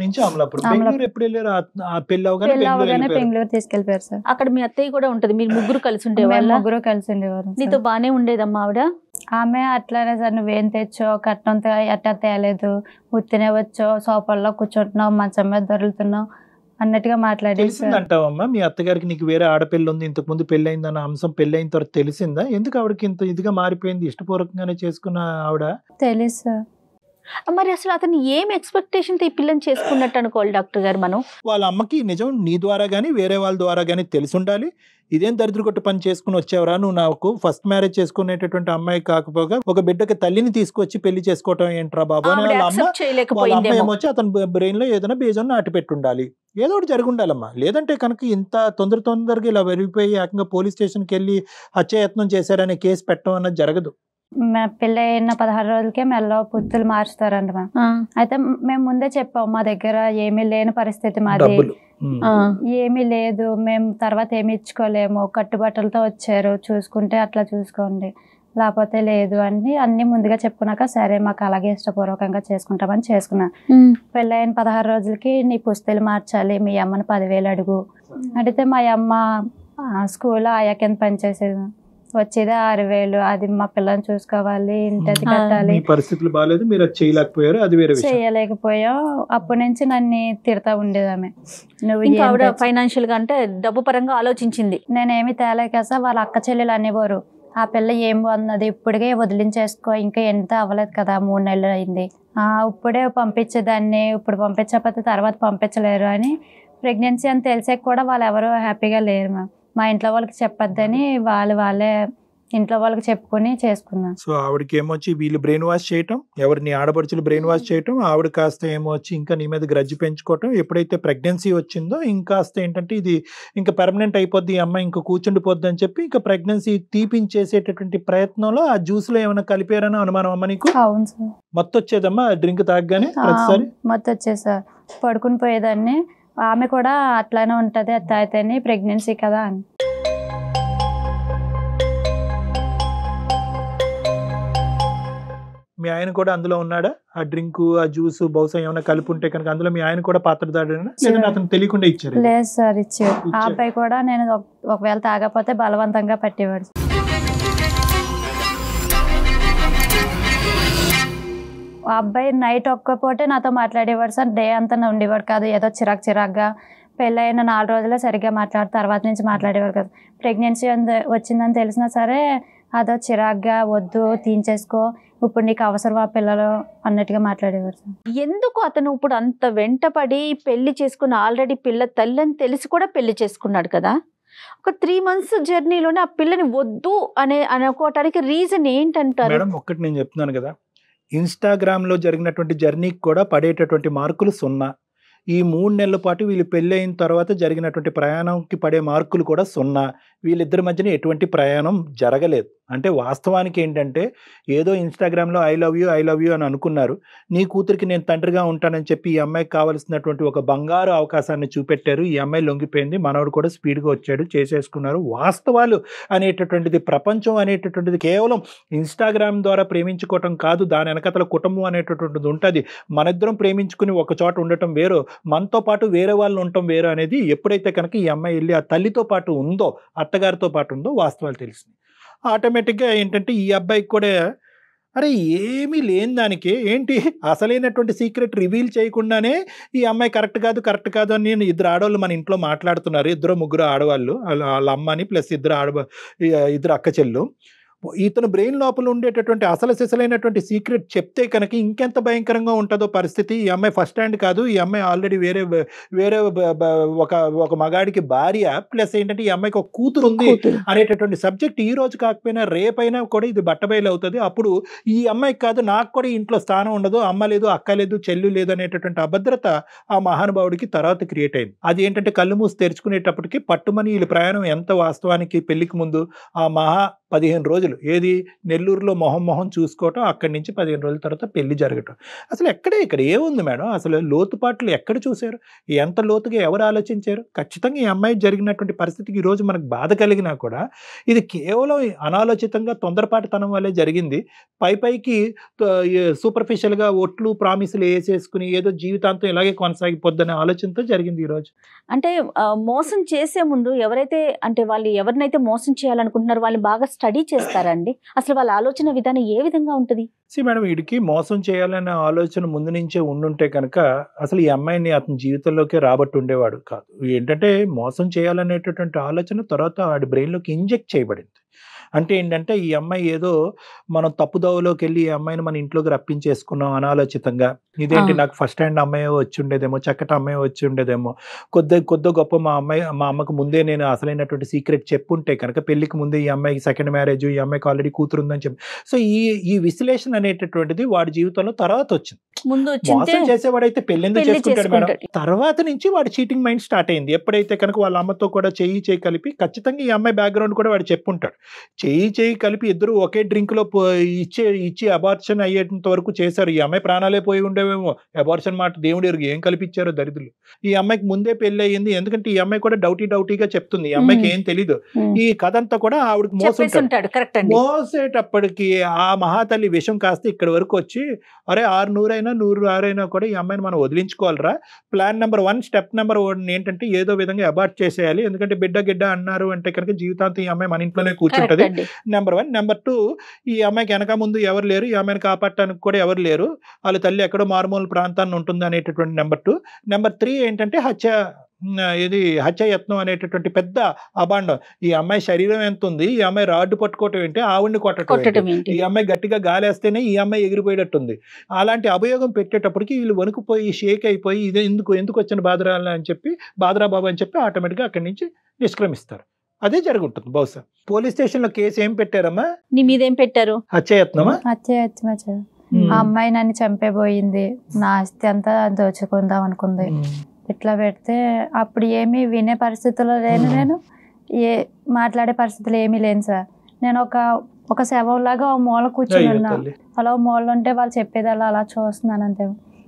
బెంగళూరు తీసుకెళ్ళిపోయారు సార్. అక్కడ మీ అత్తయ్య కూడా ఉంటది, మీరు ముగ్గురు కలిసి ఉండేవాళ్ళు? ముగ్గురు కలిసి ఉండేవారు. నీతో బానే ఉండేదమ్మా ఆవిడ? ఆమె అట్లానే సార్, నువ్వేం తెచ్చో కట్నం ఎట్టా తేలేదు, ఉత్తినే వచ్చో సోఫాల్లో కూర్చుంటున్నావు, మంచం మీద దొరుకుతున్నావు అన్నట్టుగా మాట్లాడేసిందంటావమ్మా. మీ అత్తగారికి నీకు వేరే ఆడపిల్ల ఉంది, ఇంతకు ముందు పెళ్ళయిందన్న అంశం పెళ్ళైన తర్వాత తెలిసిందా? ఎందుకు ఆవిడకి ఇంత ఇదిగా మారిపోయింది? ఇష్టపూర్వకంగానే చేసుకున్న ఆవిడ? తెలుసు సార్. మరి అసలు అతను ఏం ఎక్స్పెక్టేషన్ తో ఈ పిల్లని చేసుకున్నట్టు అనుకోవాలి డాక్టర్ గారు? మనం వాళ్ళ అమ్మకి నిజం నీ ద్వారా గానీ వేరే వాళ్ళ ద్వారా గానీ తెలిసి ఉండాలి. ఇదేం దరిద్ర కొట్టు పని చేసుకుని వచ్చావరా నువ్వు, నాకు ఫస్ట్ మ్యారేజ్ చేసుకునేటటువంటి అమ్మాయి కాకపోగా ఒక బిడ్డకి తల్లిని తీసుకొచ్చి పెళ్లి చేసుకోవటం ఏంట్రా బాబు అని వాళ్ళ అమ్మ ఏమొచ్చి అతని బ్రెయిన్ లో ఏదైనా బీజం నాటి పెట్టి ఉండాలి, ఏదో ఒకటి జరిగి ఉండాలమ్మా. లేదంటే కనుక ఇంత తొందరగా ఇలా వెరిగిపోయి ఏకంగా పోలీస్ స్టేషన్కి వెళ్ళి హత్యాయత్నం చేశారనే కేసు పెట్టడం అన్నది జరగదు. పెళ్ళి అయిన 16 రోజులకే మెల్ల పుత్తులు మార్చుతారంట మ్యామ్. అయితే మేము ముందే చెప్పాం, మా దగ్గర ఏమీ లేని పరిస్థితి, మాది ఏమీ లేదు, మేము తర్వాత ఏమి ఇచ్చుకోలేము, కట్టుబట్టలతో వచ్చారు, చూసుకుంటే అట్లా చూసుకోండి, లేకపోతే లేదు అని అన్ని ముందుగా చెప్పుకున్నాక సరే మాకు అలాగే ఇష్టపూర్వకంగా చేసుకుంటామని చేసుకున్నా. పెళ్ళి అయిన 16 రోజులకి నీ పుస్తలు మార్చాలి, మీ అమ్మని 10,000 అడుగు అడిగితే మా అమ్మ స్కూల్లో ఆయా కింద పనిచేసేది, వచ్చేది 6,000, అది మా పిల్లని చూసుకోవాలి, ఇంటి కట్టాలి, పరిస్థితులు బాగాలేదు, మీరు చేయలేకపోయారు, అది వేరే విషయం. చేయలేకపోయాం. అప్పటి నుంచి నన్ను తిడతా ఉండేది ఆమె, నువ్వు ఫైనాన్షియల్ గా అంటే డబ్బు పరంగా ఆలోచించింది. నేనేమి తేలేక సార్ వాళ్ళ అక్క చెల్లెలు అనేవారు, ఆ పిల్ల ఏం అన్నది, ఇప్పటికే వదిలించేసుకో, ఇంకా ఎంత అవ్వలేదు కదా, 3 నెలలు అయింది, ఇప్పుడే పంపించేదాన్ని, ఇప్పుడు పంపించకపోతే తర్వాత పంపించలేరు అని. ప్రెగ్నెన్సీ అని తెలిసాక కూడా వాళ్ళు ఎవరు హ్యాపీగా లేరు మ్యామ్. మా ఇంట్లో వాళ్ళకి చెప్పొద్దని వాళ్ళే ఇంట్లో వాళ్ళకి చెప్పుకొని చేసుకున్నాను. సో ఆవిడకి ఏమొచ్చి వీళ్ళు బ్రెయిన్ వాష్ చేయటం, ఎవరిని ఆడపడుచులు బ్రెయిన్ వాష్ చేయటం, ఆవిడ కాస్త ఏమొచ్చి ఇంకా నీ మీద గ్రడ్జ్ పెంచుకోవటం. ఎప్పుడైతే ప్రెగ్నెన్సీ వచ్చిందో ఇంకాస్త ఏంటంటే ఇది ఇంకా పర్మనెంట్ అయిపోద్ది, ఈ అమ్మాయి ఇంకా కూర్చుండిపోద్ది అని చెప్పి ఇంకా ప్రెగ్నెన్సీ తీపించేసేటటువంటి ప్రయత్నంలో ఆ జ్యూస్ లో ఏమైనా కలిపారని అనుమానం అమ్మ నీకు? అవును సార్. మత్తు వచ్చేదమ్మా డ్రింక్ తాగగానే? ప్రతిసారి మత్తు వచ్చేది సార్, పడుకుని పోయేదాన్ని. ఆమె కూడా అట్లానే ఉంటది, అయితేనే ప్రెగ్నెన్సీ కదా అని. మీ ఆయన కూడా అందులో ఉన్నాడా? ఆ డ్రింక్ ఆ జ్యూస్ బహుశా ఏమైనా కలిపి ఉంటే కనుక అందులో మీ ఆయన కూడా పాత్రదాడేనా, లేదా అతను తెలియకుండా ఇచ్చారు? లేదు సార్, ఇచ్చారు. ఆ అబ్బాయి కూడా నేను ఒకవేళ తాగకపోతే బలవంతంగా పట్టేవాడు. ఆ అబ్బాయి నైట్ ఒక్క పూటే నాతో మాట్లాడేవాడు సార్, డే అంతా ఉండేవాడు కాదు, ఏదో చిరాగ్గా. పెళ్ళైన 4 రోజులే సరిగ్గా తర్వాత నుంచి మాట్లాడేవాడు కాదు. ప్రెగ్నెన్సీ వచ్చిందని తెలిసినా సరే అదో చిరాగ్గా, వద్దు తీయించేసుకో, ఇప్పుడు నీకు అవసరమా పిల్లలు అన్నట్టుగా మాట్లాడేవారు సార్. ఎందుకు అతను ఇప్పుడు అంత వెంటపడి పెళ్లి చేసుకుని, ఆల్రెడీ పిల్ల తల్లి అని తెలిసి కూడా పెళ్లి చేసుకున్నాడు కదా, ఒక 3 months జర్నీలోనే ఆ పిల్లని వద్దు అనుకోవటానికి రీజన్ ఏంటంటారు? మేడం ఒక్కటి నేను చెప్తున్నాను కదా, ఇన్స్టాగ్రామ్ లో జరిగినటువంటి జర్నీకి కూడా పడేటటువంటి మార్కులు 0. ఈ 3 నెలల పాటు వీళ్ళు పెళ్ళి అయిన తర్వాత జరిగినటువంటి ప్రయాణంకి పడే మార్కులు కూడా 0. వీళ్ళిద్దరి మధ్యన ఎటువంటి ప్రయాణం జరగలేదు. అంటే వాస్తవానికి ఏంటంటే ఏదో ఇన్స్టాగ్రామ్లో ఐ లవ్ యూ అని అనుకున్నారు. నీ కూతురికి నేను తండ్రిగా ఉంటానని చెప్పి ఈ అమ్మాయికి కావాల్సినటువంటి ఒక బంగారు అవకాశాన్ని చూపెట్టారు. ఈ అమ్మాయి లొంగిపోయింది, మనోడు కూడా స్పీడ్గా వచ్చాడు, చేసేసుకున్నారు. వాస్తవాలు అనేటటువంటిది, ప్రపంచం అనేటటువంటిది కేవలం ఇన్స్టాగ్రామ్ ద్వారా ప్రేమించుకోవటం కాదు, దాని వెనకతల కుటుంబం అనేటటువంటిది ఉంటుంది. మనిద్దరం ప్రేమించుకుని ఒక చోట ఉండటం వేరు, మనతో పాటు వేరే వాళ్ళు ఉండటం వేరు అనేది ఎప్పుడైతే కనుక ఈ అమ్మాయి వెళ్ళి ఆ తల్లితో పాటు ఉందో, అత్తగారితో పాటు ఉందో వాస్తవాలు తెలిసింది. ఆటోమేటిక్గా ఏంటంటే ఈ అబ్బాయికి కూడా అరే ఏమీ లేని దానికి ఏంటి అసలైనటువంటి సీక్రెట్ రివీల్ చేయకుండానే ఈ అమ్మాయి కరెక్ట్ కాదు అని నేను 2 ఆడవాళ్ళు మన ఇంట్లో మాట్లాడుతున్నారు. 2-3 ఆడవాళ్ళు, వాళ్ళ అమ్మని ప్లస్ 2 అక్క చెల్లు. ఇతను బ్రెయిన్ లోపల ఉండేటటువంటి అసలైనటువంటి సీక్రెట్ చెప్తే కనుక ఇంకెంత భయంకరంగా ఉంటుందో పరిస్థితి. ఈ అమ్మాయి ఫస్ట్ హ్యాండ్ కాదు, ఈ అమ్మాయి ఆల్రెడీ వేరే ఒక మగాడికి భార్య, ప్లస్ ఏంటంటే ఈ అమ్మాయికి ఒక కూతురు ఉంది అనేటటువంటి సబ్జెక్ట్ ఈ రోజు కాకపోయినా రేపైనా కూడా ఇది బట్టబయలు అవుతుంది. అప్పుడు ఈ అమ్మాయికి కాదు, నాకు కూడా ఇంట్లో స్థానం ఉండదు, అమ్మ లేదు, అక్క లేదు, చెల్లు లేదు అనేటటువంటి అభద్రత ఆ మహానుభావుడికి తర్వాత క్రియేట్ అయింది. అది ఏంటంటే కళ్ళు మూసి తెరుచుకునేటప్పటికి పట్టుమని వీళ్ళ ప్రయాణం ఎంత వాస్తవానికి పెళ్లికి ముందు ఆ 15 రోజులు ఏది నెల్లూరులో మొహం చూసుకోవటం, అక్కడి నుంచి 15 రోజుల తర్వాత పెళ్లి జరగటం. అసలు ఇక్కడ ఏముంది మేడం? అసలు లోతుపాట్లు ఎక్కడ చూశారు? ఎంత లోతుగా ఎవరు ఆలోచించారు? ఖచ్చితంగా ఈ అమ్మాయి జరిగినటువంటి పరిస్థితికి ఈరోజు మనకు బాధ కలిగినా కూడా ఇది కేవలం అనాలోచితంగా తొందరపాటుతనం వల్లే జరిగింది. పైకి సూపర్ఫిషియల్గా ఒట్లు ప్రామిసులు వేసేసుకుని ఏదో జీవితాంతం ఇలాగే కొనసాగిపోద్దనే ఆలోచనతో జరిగింది ఈరోజు. అంటే మోసం చేసే ముందు వాళ్ళు ఎవరినైతే మోసం చేయాలనుకుంటున్నారో వాళ్ళు బాగా స్టడీ చేస్తారండి. అసలు వాళ్ళ ఆలోచన విధానం ఏ విధంగా ఉంటుంది? మేడం వీడికి మోసం చేయాలనే ఆలోచన ముందు నుంచే ఉండుంటే కనుక అసలు ఈ అమ్మాయిని అతని జీవితంలోకి రాబట్టి ఉండేవాడు కాదు. ఏంటంటే మోసం చేయాలనేటటువంటి ఆలోచన తర్వాత వాడి బ్రెయిన్లోకి ఇంజెక్ట్ చేయబడింది. అంటే ఏంటంటే ఈ అమ్మాయి ఏదో మనం తప్పుదోవలోకి వెళ్ళి ఈ అమ్మాయిని మన ఇంట్లోకి రప్పించేసుకున్నాం అనాలోచితంగా. ఇదేంటి నాకు ఫస్ట్ హ్యాండ్ అమ్మాయి వచ్చి ఉండేదేమో, చక్కటి అమ్మాయి వచ్చి ఉండేదేమో, కొద్ది గొప్ప మా అమ్మకు ముందే నేను అసలైనటువంటి సీక్రెట్ చెప్పుంటే కనుక పెళ్లికి ముందే ఈ అమ్మాయికి సెకండ్ మ్యారేజ్, ఈ అమ్మాయికి ఆల్రెడీ కూతురు ఉందని చెప్పి. సో ఈ విశ్లేషణ అనేటటువంటిది వాడి జీవితంలో తర్వాత వచ్చింది. మోసం చేసేవాడైతే పెళ్ళెందుకు చేసుకుంటాడు మేడం? తర్వాత నుంచి వాడి చీటింగ్ మైండ్ స్టార్ట్ అయింది. ఎప్పుడైతే కనుక వాళ్ళ అమ్మతో కూడా చేయి కలిపి, ఖచ్చితంగా ఈ అమ్మాయి బ్యాక్గ్రౌండ్ కూడా వాడు చెప్పుంటాడు. చేయి కలిపి ఇద్దరు ఒకే డ్రింక్ లో ఇచ్చి అబార్షన్ అయ్యేంత వరకు చేశారు. ఈ అమ్మాయి ప్రాణాలే పోయి ఉండేవేమో. అబార్షన్ మాట దేవుడు ఎరుగు ఏం కల్పించారో దరిద్రులు. ఈ అమ్మాయికి ముందే పెళ్లి అయ్యింది. ఎందుకంటే ఈ అమ్మాయి కూడా డౌటీగా చెప్తుంది. ఈ అమ్మాయికి ఏం తెలీదు. ఈ కథ అంతా కూడా ఆవిడకి మోసేటప్పటికి ఆ మహాతల్లి విషం కాస్త ఇక్కడి వరకు వచ్చి, అరే 100 కూడా ఈ అమ్మాయిని మనం వదిలించుకోవాలరా. ప్లాన్ నెంబర్ 1, స్టెప్ నెంబర్ 1 ఏంటంటే ఏదో విధంగా అబార్ట్ చేసేయాలి. ఎందుకంటే బిడ్డ అన్నారు అంటే కనుక జీవితాంతం ఈ అమ్మాయి మన ఇంట్లోనే కూర్చుంటది. నెంబర్ 1. నెంబర్ 2, ఈ అమ్మాయికి వెనక ముందు ఎవరు లేరు, ఈ అమ్మాయిని కాపాడటానికి కూడా ఎవరు లేరు, వాళ్ళ తల్లి ఎక్కడో మారుమూల ప్రాంతాన్ని ఉంటుంది అనేటటువంటి నెంబర్ 2. నెంబర్ 3 ఏంటంటే హత్యాయత్నం అనేటటువంటి పెద్ద అబాండం. ఈ అమ్మాయి శరీరం ఎంత ఉంది, ఈ అమ్మాయి రాడ్డు పట్టుకోవటం ఏంటి, ఆవిడ్ని కొట్టడం ఏంటి, ఈ అమ్మాయి గట్టిగా గాలేస్తేనే ఈ అమ్మాయి ఎగిరిపోయేటట్టుంది. అలాంటి అభియోగం పెట్టేటప్పటికి వీళ్ళు వణుకుపోయి షేక్ అయిపోయి ఇది ఎందుకు వచ్చిన బాదరా బాబు అని చెప్పి ఆటోమేటిక్గా అక్కడి నుంచి నిష్క్రమిస్తారు. అదే జరుగుతుంది బహుశా. పోలీస్ స్టేషన్ లో కేసు ఏం పెట్టారమ్మా? నీ మీదేం పెట్టారు? హత్యాయత్నమా? ఆ అమ్మాయి నన్ను చంపేపోయింది, నా ఆస్తి అంతా దోచుకుందాం అనుకుంది. ఇట్లా పెడితే అప్పుడు ఏమీ వినే పరిస్థితుల్లో లేను, నేను మాట్లాడే పరిస్థితులు ఏమీ లేను సార్. నేను ఒక శవంలాగా మూల కూర్చొని ఉన్నా. అలా మూల ఉంటే వాళ్ళు చెప్పేది అలా చూస్తున్నాను అంతే.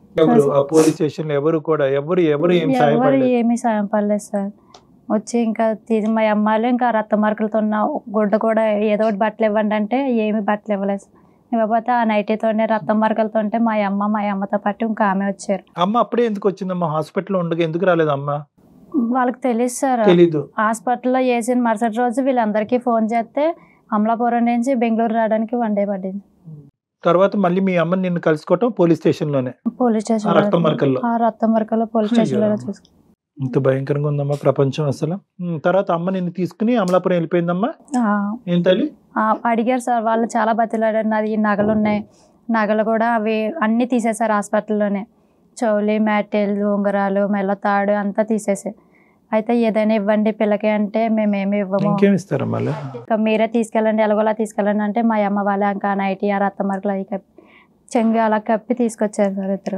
ఏమీ సాయం పడలేదు సార్. వచ్చి ఇంకా మా అమ్మాయిలు ఇంకా రక్త మార్కులతో ఉన్న గుడ్డ కూడా ఏదో ఒకటి బట్టలు ఇవ్వండి అంటే ఏమి బట్టలు ఇవ్వలేదు. ఇవ్వకపోతే ఆ నైటీతోనే రక్తం మరకలతో ఉంటే మా అమ్మతో పాటు ఇంకా ఆమె వచ్చారు. అమ్మ అప్పుడే ఎందుకు వచ్చిందమ్మా? హాస్పిటల్లో ఉండగా ఎందుకు రాలేదు అమ్మ? వాళ్ళకి తెలియదు సార్. హాస్పిటల్లో వేసిన మరుసటి రోజు వీళ్ళందరికీ ఫోన్ చేస్తే అమలాపురం నుంచి బెంగళూరు రావడానికి 1 డే పడింది. తర్వాత మళ్ళీ మీ అమ్మని నిన్ను కలుసుకోవటం పోలీస్ స్టేషన్ లోనే, పోలీస్ స్టేషన్ రక్తం మరకల్లో. రక్తం మరకల్లో పోలీస్ స్టేషన్ లో చూసుకున్నాను. ఇంత భయంకరంగా ఉందమ్మా ప్రపంచం అసలు. తర్వాత అమ్మ నిన్ను తీసుకుని అమలాపురం వెళ్ళిపోయిందమ్మా. ఏం తల్లి? అడిగారు సార్ వాళ్ళు, చాలా బతిలాడారు. నాది నగలు ఉన్నాయి, నగలు కూడా అవి అన్ని తీసేశారు హాస్పిటల్లోనే. చౌలి, మ్యాటెల్, ఉంగరాలు, మెల్ల తాడు అంతా తీసేసారు. అయితే ఏదైనా ఇవ్వండి పిల్లకి అంటే మేమేమి ఇవ్వము, ఇంకా మీరే తీసుకెళ్ళండి, ఎలాగోలా తీసుకెళ్ళండి అంటే మా అమ్మ వాళ్ళే ఇంకా నైటీ ఆ రక్త మరకలు అవి కప్పి చెంగు అలా కప్పి తీసుకొచ్చారు సార్ ఇద్దరు.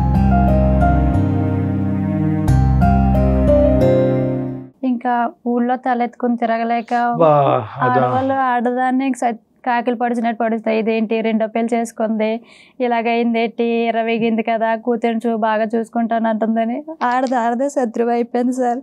ఇంకా ఊళ్ళో తలెత్తుకుని తిరగలేక ఆడవాళ్ళు ఆడదాన్ని కాకిలు పడిచినట్టు పడుస్తాయి. ఇదేంటి రెండో పెళ్లి చేసుకుంది, ఇలాగైంది ఏంటి, ఎర్రవేగింది కదా, కూతురు బాగా చూసుకుంటాను అంటుందని ఆడదే శత్రువు అయిపోయింది సార్.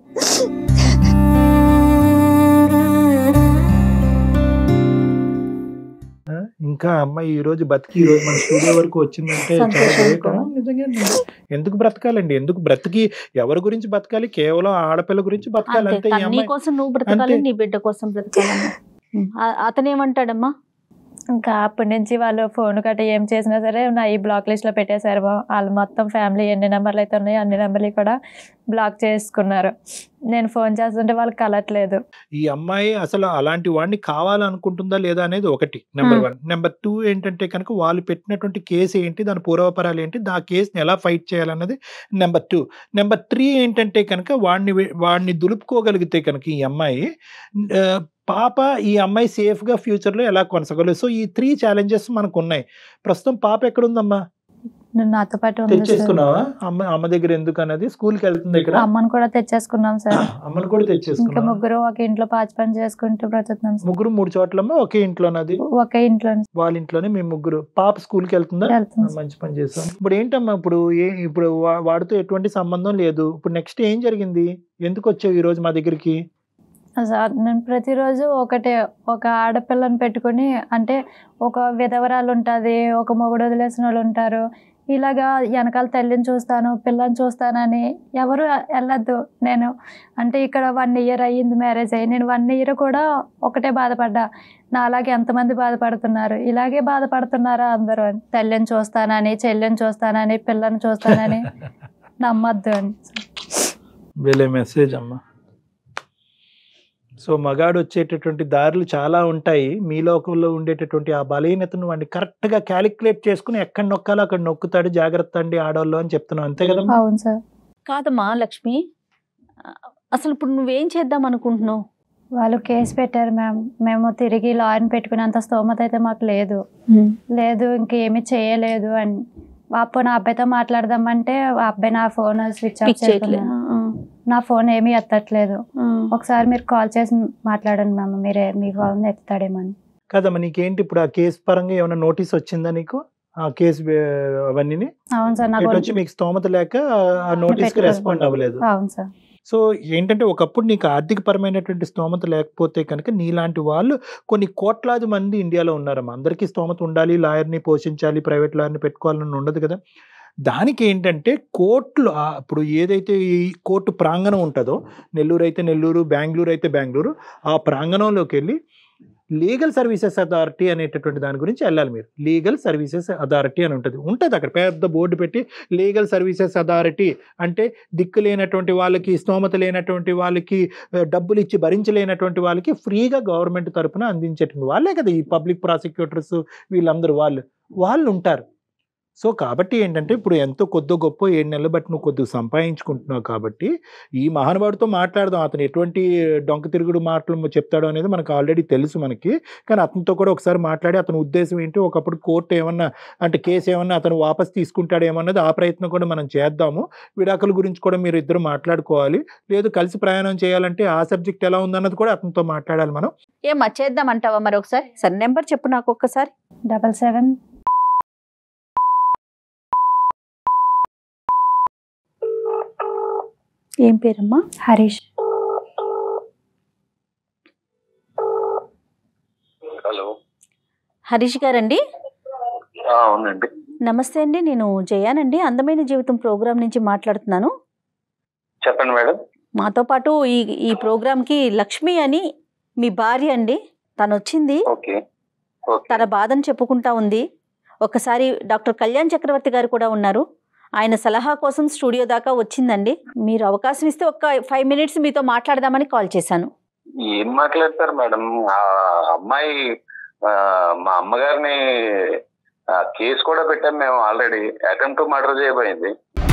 ఇంకా అమ్మాయి ఈ రోజు బతికి ఈ రోజు మన స్టూడియో వరకు వచ్చిందంటే నిజంగా. ఎందుకు బ్రతకాలండి? ఎందుకు బ్రతికి ఎవరి గురించి బతకాలి? కేవలం ఆడపిల్ల గురించి బతకాలి అంతే. నీ కోసం నువ్వు బ్రతకాలి, నీ బిడ్డ కోసం బ్రతకాలమ్మా. అతను ఏమంటాడమ్మా? ఇంకా అప్పటి నుంచి వాళ్ళు ఫోన్ గట్ట ఏం చేసినా సరే నా ఈ బ్లాక్ లిస్ట్ లో పెట్టేశారు. వాళ్ళు మొత్తం ఫ్యామిలీ ఎన్ని నెంబర్లు అయితే ఉన్నాయో అన్ని నెంబర్లు కూడా బ్లాక్ చేసుకున్నారు. నేను ఫోన్ చేస్తుంటే వాళ్ళకి కలట్లేదు. ఈ అమ్మాయి అసలు అలాంటి వాడిని కావాలనుకుంటుందా లేదా అనేది ఒకటి, నెంబర్ 1. నెంబర్ 2 ఏంటంటే కనుక వాళ్ళు పెట్టినటువంటి కేసు ఏంటి, దాని పూర్వపరాలు ఏంటి, ఆ కేసుని ఎలా ఫైట్ చేయాలన్నది నెంబర్ 2. నెంబర్ 3 ఏంటంటే కనుక వాడిని దులుపుకోగలిగితే కనుక ఈ అమ్మాయి పాప ఈ అమ్మాయి సేఫ్గా ఫ్యూచర్లో ఎలా కొనసాగలేదు. సో ఈ 3 ఛాలెంజెస్ మనకు ఉన్నాయి. ప్రస్తుతం పాప ఎక్కడుందమ్మా? నాతో పాటు తెచ్చేసుకున్నావా? అమ్మ దగ్గర ఎందుకు అన్నది? స్కూల్కి వెళ్తుంది ఇక్కడ. అమ్మని కూడా తెచ్చేసుకున్నాం సార్. అమ్మని కూడా తెచ్చేసుకున్నాం. ఇంకా ముగ్గురు ఒక ఇంట్లో పాచి పని చేసుకుంటూ బ్రతుకుతున్నాం. ముగ్గురు 3 చోట్లమ్మా? ఒకే ఇంట్లోనది? ఒకే ఇంట్లో. వాళ్ళ ఇంట్లోనే మేము ముగ్గురు. పాప స్కూల్కి వెళ్తుందా? మంచి పని చేస్తాం. ఇప్పుడు ఏంటమ్మా ఇప్పుడు వాడితో ఎటువంటి సంబంధం లేదు. ఇప్పుడు నెక్స్ట్ ఏం జరిగింది? ఎందుకు వచ్చావు ఈ రోజు మా దగ్గరికి? సార్ నేను ప్రతిరోజు ఒక ఆడపిల్లని పెట్టుకుని, అంటే ఒక విధవరాలు ఉంటుంది, ఒక మొగుడు వదిలేసిన వాళ్ళు ఉంటారు, ఇలాగా వెనకాల తల్లిని చూస్తాను పిల్లని చూస్తానని ఎవరు వెళ్ళద్దు. నేను అంటే ఇక్కడ 1 year అయ్యింది మ్యారేజ్ అయ్యి. నేను 1 year కూడా ఒకటే బాధపడ్డా, నా అలాగే ఎంతమంది బాధపడుతున్నారు, ఇలాగే బాధపడుతున్నారా అందరూ అని. తల్లిని చూస్తానని, చెల్లిని చూస్తానని, పిల్లని చూస్తానని నమ్మద్దు అని. వీళ్ళే మెసేజ్ అమ్మా. సో మగాడు వచ్చేటటువంటి దారులు చాలా ఉంటాయి. మీ లోకంలో ఉండేటటువంటి ఆ బలహీనతను వాడిని కరెక్ట్గా క్యాలిక్యులేట్ చేసుకుని ఎక్కడ నొక్కాలో అక్కడ నొక్కుతాడు. జాగ్రత్త అండి ఆడవాళ్ళు అని చెప్తున్నావు, అంతే కదా? అవును సార్. కాదమ్మా లక్ష్మి, అసలు ఇప్పుడు నువ్వేం చేద్దాం అనుకుంటున్నావు? వాళ్ళు కేసు పెట్టారు మ్యామ్. మేము తిరిగి లాయర్ని పెట్టుకునేంత స్తోమత అయితే మాకు లేదు. ఇంకేమీ చేయలేదు అని. అప్పుడు నా అబ్బాయితో మాట్లాడదామంటే ఆ అబ్బాయి నా ఫోన్ స్విచ్ ఆఫ్ చేయట్లేదు, నా ఫోన్ ఏమీ ఎత్తట్లేదు. ఒకసారి మీరు కాల్ చేసి మాట్లాడండి మ్యామ్, మీ ఫోన్ ఎత్తుతాడేమో అని. కదమ్మా నీకేంటి ఇప్పుడు ఆ కేసు పరంగా ఏమైనా నోటీస్ వచ్చిందా నీకు? ఆ కేసు అవన్నీ? అవును సార్. నాకు వచ్చి మీకు స్తోమత లేక ఆ నోటీస్ కి రెస్పాండ్ అవ్వలేదు. అవును సార్. సో ఏంటంటే ఒకప్పుడు నీకు ఆర్థిక పరమైనటువంటి స్తోమత లేకపోతే కనుక నీలాంటి వాళ్ళు కొన్ని కోట్లాది మంది ఇండియాలో ఉన్నారమ్మా. అందరికీ స్తోమత ఉండాలి, లాయర్ని పోషించాలి, ప్రైవేట్ లాయర్ని పెట్టుకోవాలని ఉండదు కదా. దానికి ఏంటంటే కోర్టులు ఇప్పుడు ఏదైతే ఈ కోర్టు ప్రాంగణం ఉంటుందో, నెల్లూరు అయితే నెల్లూరు, బెంగళూరు అయితే బెంగళూరు, ఆ ప్రాంగణంలోకి వెళ్ళి లీగల్ సర్వీసెస్ అథారిటీ అనేటటువంటి దాని గురించి వెళ్ళాలి మీరు. లీగల్ సర్వీసెస్ అథారిటీ అని ఉంటుంది అక్కడ పెద్ద బోర్డు పెట్టి, లీగల్ సర్వీసెస్ అథారిటీ అంటే దిక్కు లేనటువంటి వాళ్ళకి, స్తోమత లేనటువంటి వాళ్ళకి, డబ్బులు ఇచ్చి భరించలేనటువంటి వాళ్ళకి ఫ్రీగా గవర్నమెంట్ తరఫున అందించేటువంటి వాళ్ళే కదా ఈ పబ్లిక్ ప్రాసిక్యూటర్స్. వీళ్ళందరూ వాళ్ళు ఉంటారు. సో కాబట్టి ఏంటంటే ఇప్పుడు ఎంతో కొద్దో గొప్ప 7 నెలలు బట్టి నువ్వు కొద్దిగా సంపాదించుకుంటున్నావు కాబట్టి ఈ మహానుభావుడితో మాట్లాడదాం. అతను ఎటువంటి డొంక తిరుగుడు మాటలు చెప్తాడో అనేది మనకు ఆల్రెడీ తెలుసు మనకి. కానీ అతనితో కూడా ఒకసారి మాట్లాడి అతని ఉద్దేశం ఏంటి, ఒకప్పుడు కోర్టు ఏమన్నా అంటే కేసు ఏమన్నా అతను వాపస్ తీసుకుంటాడేమన్నది ఆ ప్రయత్నం కూడా మనం చేద్దాము. విడాకుల గురించి కూడా మీరు ఇద్దరు మాట్లాడుకోవాలి. లేదు కలిసి ప్రయాణం చేయాలంటే ఆ సబ్జెక్ట్ ఎలా ఉందన్నది కూడా అతనితో మాట్లాడాలి మనం. ఏమా చేద్దామంటావా మరి ఒకసారి? సరే నెంబర్ చెప్పు నాకు ఒక్కసారి. 77. ఏం పేరమ్మా? హరీష్. హలో హరీష్ గారండి? అవునండి. నమస్తే అండి, నేను జయానండి, అందమైన జీవితం ప్రోగ్రామ్ నుంచి మాట్లాడుతున్నాను. చెప్పండి మేడం. మాతో పాటు ఈ ప్రోగ్రామ్కి లక్ష్మి అని మీ భార్య అండి, తను వచ్చింది. తన బాధను చెప్పుకుంటా ఉంది. ఒకసారి డాక్టర్ కళ్యాణ్ చక్రవర్తి గారు కూడా ఉన్నారు, ఆయన సలహా కోసం స్టూడియో దాకా వచ్చిందండి. మీరు అవకాశం ఇస్తే ఒక 5 minutes మీతో మాట్లాడదామని కాల్ చేశాను. ఏం మాట్లాడతారు మేడం? ఆ అమ్మాయి మా అమ్మగారిని కేసు కూడా పెట్టాం మేము, ఆల్రెడీ అటెంప్ట్ టు మర్డర్ చేయబోయింది.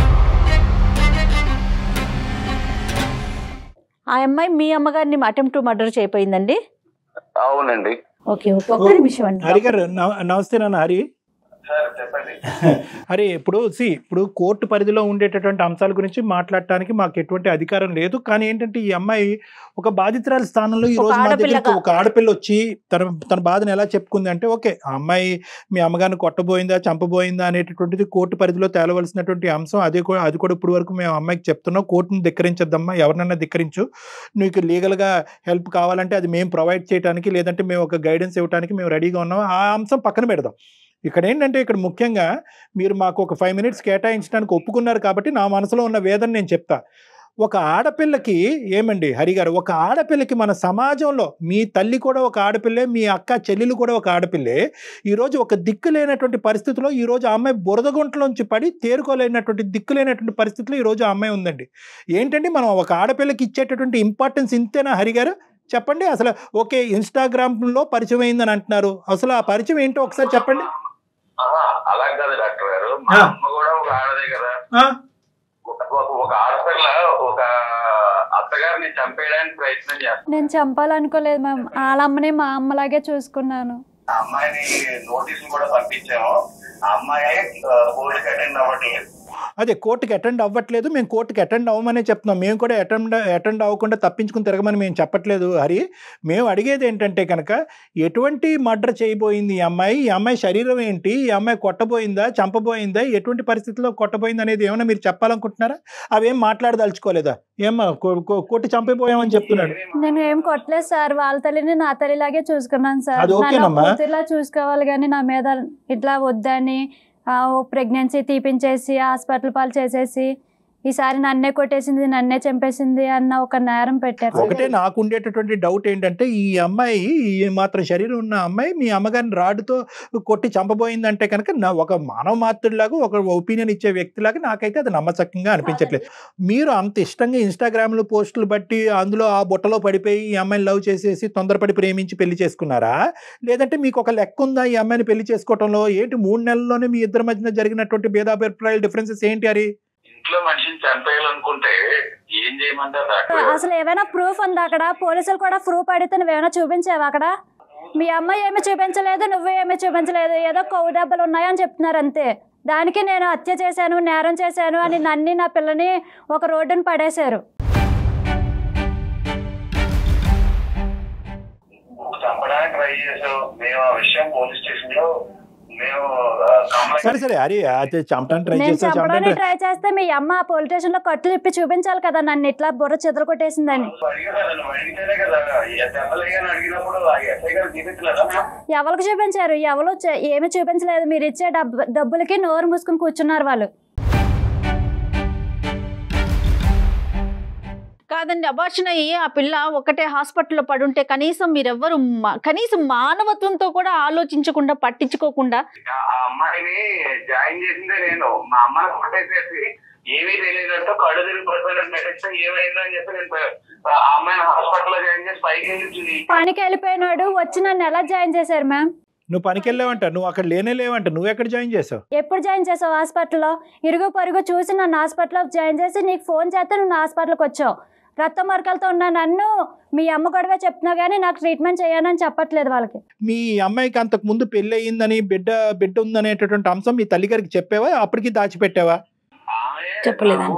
ఆ అమ్మాయి మీ అమ్మగారిని అటెంప్ట్ టు మర్డర్ చేయపోయిందండి? అవునండి. ఓకే ఓకే, ఒక్క నిమిషం అండి. హరి గారు నమస్తే నాన్న. హరి సార్ చెప్పండి. హరి, ఇప్పుడు కోర్టు పరిధిలో ఉండేటటువంటి అంశాల గురించి మాట్లాడటానికి మాకు ఎటువంటి అధికారం లేదు. కానీ ఏంటంటే ఈ అమ్మాయి ఒక బాధితురాలి స్థానంలో ఈ రోజు మా దగ్గరికి ఒక ఆడపిల్ల వచ్చి తన బాధను ఎలా చెప్పుకుంది అంటే, ఓకే ఆ అమ్మాయి మీ అమ్మగారిని కొట్టబోయిందా చంపబోయిందా అనేటటువంటిది కోర్టు పరిధిలో తేలవలసినటువంటి అంశం. అది కూడా ఇప్పుడు వరకు మేము అమ్మాయికి చెప్తున్నాం, కోర్టును ధిక్కరించద్దమ్మా, ఎవరినైనా ధిక్కరించు, నీకు లీగల్గా హెల్ప్ కావాలంటే అది మేము ప్రొవైడ్ చేయడానికి, లేదంటే మేము ఒక గైడెన్స్ ఇవ్వడానికి మేము రెడీగా ఉన్నాం. ఆ అంశం పక్కన పెడదాం. ఇక్కడ ఏంటంటే ఇక్కడ ముఖ్యంగా మీరు మాకు ఒక 5 minutes కేటాయించడానికి ఒప్పుకున్నారు కాబట్టి నా మనసులో ఉన్న వేదన నేను చెప్తా. ఒక ఆడపిల్లకి ఏమండి హరి గారు, ఒక ఆడపిల్లకి మన సమాజంలో మీ తల్లి కూడా ఒక ఆడపిల్లే, మీ అక్క చెల్లెలు కూడా ఒక ఆడపిల్లే. ఈరోజు ఒక దిక్కు లేనటువంటి పరిస్థితిలో ఈరోజు ఆ అమ్మాయి బురదగుంటలోంచి పడి తేరుకోలేనటువంటి దిక్కు లేనటువంటి పరిస్థితిలో ఈరోజు ఆ అమ్మాయి ఉందండి. ఏంటంటే మనం ఒక ఆడపిల్లకి ఇచ్చేటటువంటి ఇంపార్టెన్స్ ఇంతేనా హరి గారు? చెప్పండి. అసలు ఓకే ఇన్స్టాగ్రామ్లో పరిచయం అయిందని అంటున్నారు, అసలు ఆ పరిచయం ఏంటో ఒకసారి చెప్పండి. అలా కాదు డాక్టర్ గారు, మా అమ్మ కూడా ఒక ఆడదే కదా. ఒక ఆడపిల్ల ఒక అత్తగారిని చంపేయడానికి ప్రయత్నం చేస్తాను. నేను చంపాలనుకోలేదు మ్యామ్, వాళ్ళ అమ్మని మా అమ్మలాగే చూసుకున్నాను. ఆ అమ్మాయిని నోటీసులు కూడా పంపించాము. ఆ అమ్మాయి కోర్టుకి అటెండ్ అవ్వట్లేదు. అదే కోర్టుకి అటెండ్ అవ్వట్లేదు, మేము కోర్టుకి అటెండ్ అవ్వమనే చెప్తున్నాం. మేము కూడా అటెండ్ అవ్వకుండా తప్పించుకుని తిరగమని మేము చెప్పట్లేదు హరి. మేము అడిగేది ఏంటంటే కనుక ఎటువంటి మర్డర్ చేయబోయింది ఈ అమ్మాయి శరీరం ఏంటి, ఈ అమ్మాయి కొట్టబోయిందా చంపబోయిందా, ఎటువంటి పరిస్థితుల్లో కొట్టబోయింది అనేది ఏమైనా మీరు చెప్పాలనుకుంటున్నారా? అవేం మాట్లాడదలుచుకోలేదా? ఏమ్మా కొట్టి చంపబోయామని చెప్తున్నాడు. నేను ఏం కొట్టలేదు సార్, వాళ్ళ తల్లిని నా తల్లిలాగే చూసుకున్నాను సార్. ఇలా చూసుకోవాలి కానీ నా మీద ఇట్లా వద్దని ప్రెగ్నెన్సీ తీపించేసి హాస్పిటల్ పాలు చేసేసి ఈసారి నన్నే కొట్టేసింది, నన్నే చంపేసింది అన్న ఒక నేరం పెట్టారు. ఒకటే నాకు ఉండేటటువంటి డౌట్ ఏంటంటే, ఈ అమ్మాయి ఈ మాత్రం శరీరం ఉన్న అమ్మాయి మీ అమ్మగారిని రాడ్డుతో కొట్టి చంపబోయిందంటే కనుక నా ఒక మానవ మాత్రుడిలాగా ఒక ఒపీనియన్ ఇచ్చే వ్యక్తిలాగా నాకైతే అది నమ్మచక్కంగా అనిపించట్లేదు. మీరు అంత ఇష్టంగా ఇన్స్టాగ్రామ్లో పోస్టులు బట్టి అందులో ఆ బుట్టలో పడిపోయి ఈ అమ్మాయిని లవ్ చేసేసి తొందరపడి ప్రేమించి పెళ్లి చేసుకున్నారా, లేదంటే మీకు ఒక లెక్క ఉందా ఈ అమ్మాయిని పెళ్లి చేసుకోవటంలో? ఏంటి 3 నెలల్లోనే మీ ఇద్దరి మధ్యన జరిగినటువంటి భేదాభిప్రాయాలు డిఫరెన్సెస్ ఏంటి? అది ఇంట్లో మనిషిని చంపేయాలనుకుంటే ఏం చేయమంటారు? అసలు ఏమైనా ప్రూఫ్ ఉందా అక్కడ? పోలీసులు కూడా ప్రూఫ్ అడిగితే నువ్వేమైనా చూపించావు అక్కడ? మీ అమ్మాయి ఏమి చూపించలేదు, నువ్వు ఏమి చూపించలేదు, ఏదో కొవ్వు దెబ్బలు ఉన్నాయని చెప్తున్నారు అంతే. దానికి నేను హత్య చేశాను, నేరం చేశాను అని నన్ను నా పిల్లని ఒక రోడ్డును పడేశారు. చంపడానికి ట్రై చేసావు, మేము ఆ విషయం పోలీస్ స్టేషన్ లో సరే అరే చంపడానికి ట్రై చేస్తే మీ అమ్మ పోలీస్ స్టేషన్ లో కట్లు ఇప్పి చూపించాలి కదా నన్ను ఇట్లా బుర్ర చెదలు కొట్టేసిందని. ఎవరికి చూపించారు? ఎవరు ఏమి చూపించలేదు. మీరు ఇచ్చే డబ్బులకి నోరు మూసుకుని కూర్చున్నారు వాళ్ళు. కాదండి, అబార్షన్ అయ్యి ఆ పిల్ల ఒకటే హాస్పిటల్లో పడుంటే కనీసం మీరెవ్వరు కనీసం మానవత్వంతో కూడా ఆలోచించకుండా పట్టించుకోకుండా. ఆ అమ్మాయిని జాయిన్ చేసిందే నేను. మా అమ్మని కొట్టేసేసి ఏమీ తెలియదంటూ కళ్ళు తిరిగి పడిపోయినట్టు నటిస్తే ఏమైందో అని చెప్పి నేను ఆ అమ్మాయిని హాస్పిటల్లో జాయిన్ చేసి పైకి వెళ్ళి పనికి వెళ్ళిపోయినాడు. వచ్చి నన్ను ఎలా జాయిన్ చేశారు మ్యామ్? నువ్వు పనికి వెళ్ళావంట, నువ్వు అక్కడ లేనేలేవంట, నువ్వు ఎక్కడ జాయిన్ చేసావు? ఎప్పుడు జాయిన్ చేసావు హాస్పిటల్లో? ఇరుగు పొరుగు చూసి నన్ను హాస్పిటల్లో జాయిన్ చేసి నీకు ఫోన్ చేస్తే నువ్వు హాస్పిటల్కి వచ్చావు. రక్త మార్కాలతో ఉన్న నన్ను మీ అమ్మ గొడవ చెప్తున్నావు కానీ నాకు ట్రీట్మెంట్ చేయాలని చెప్పట్లేదు వాళ్ళకి. మీ అమ్మాయికి అంతకు ముందు పెళ్లి అయ్యిందని బిడ్డ ఉందనేటటువంటి అంశం మీ తల్లి గారికి చెప్పావా? అప్పటికి దాచిపెట్టావా? చెప్పలేదండి.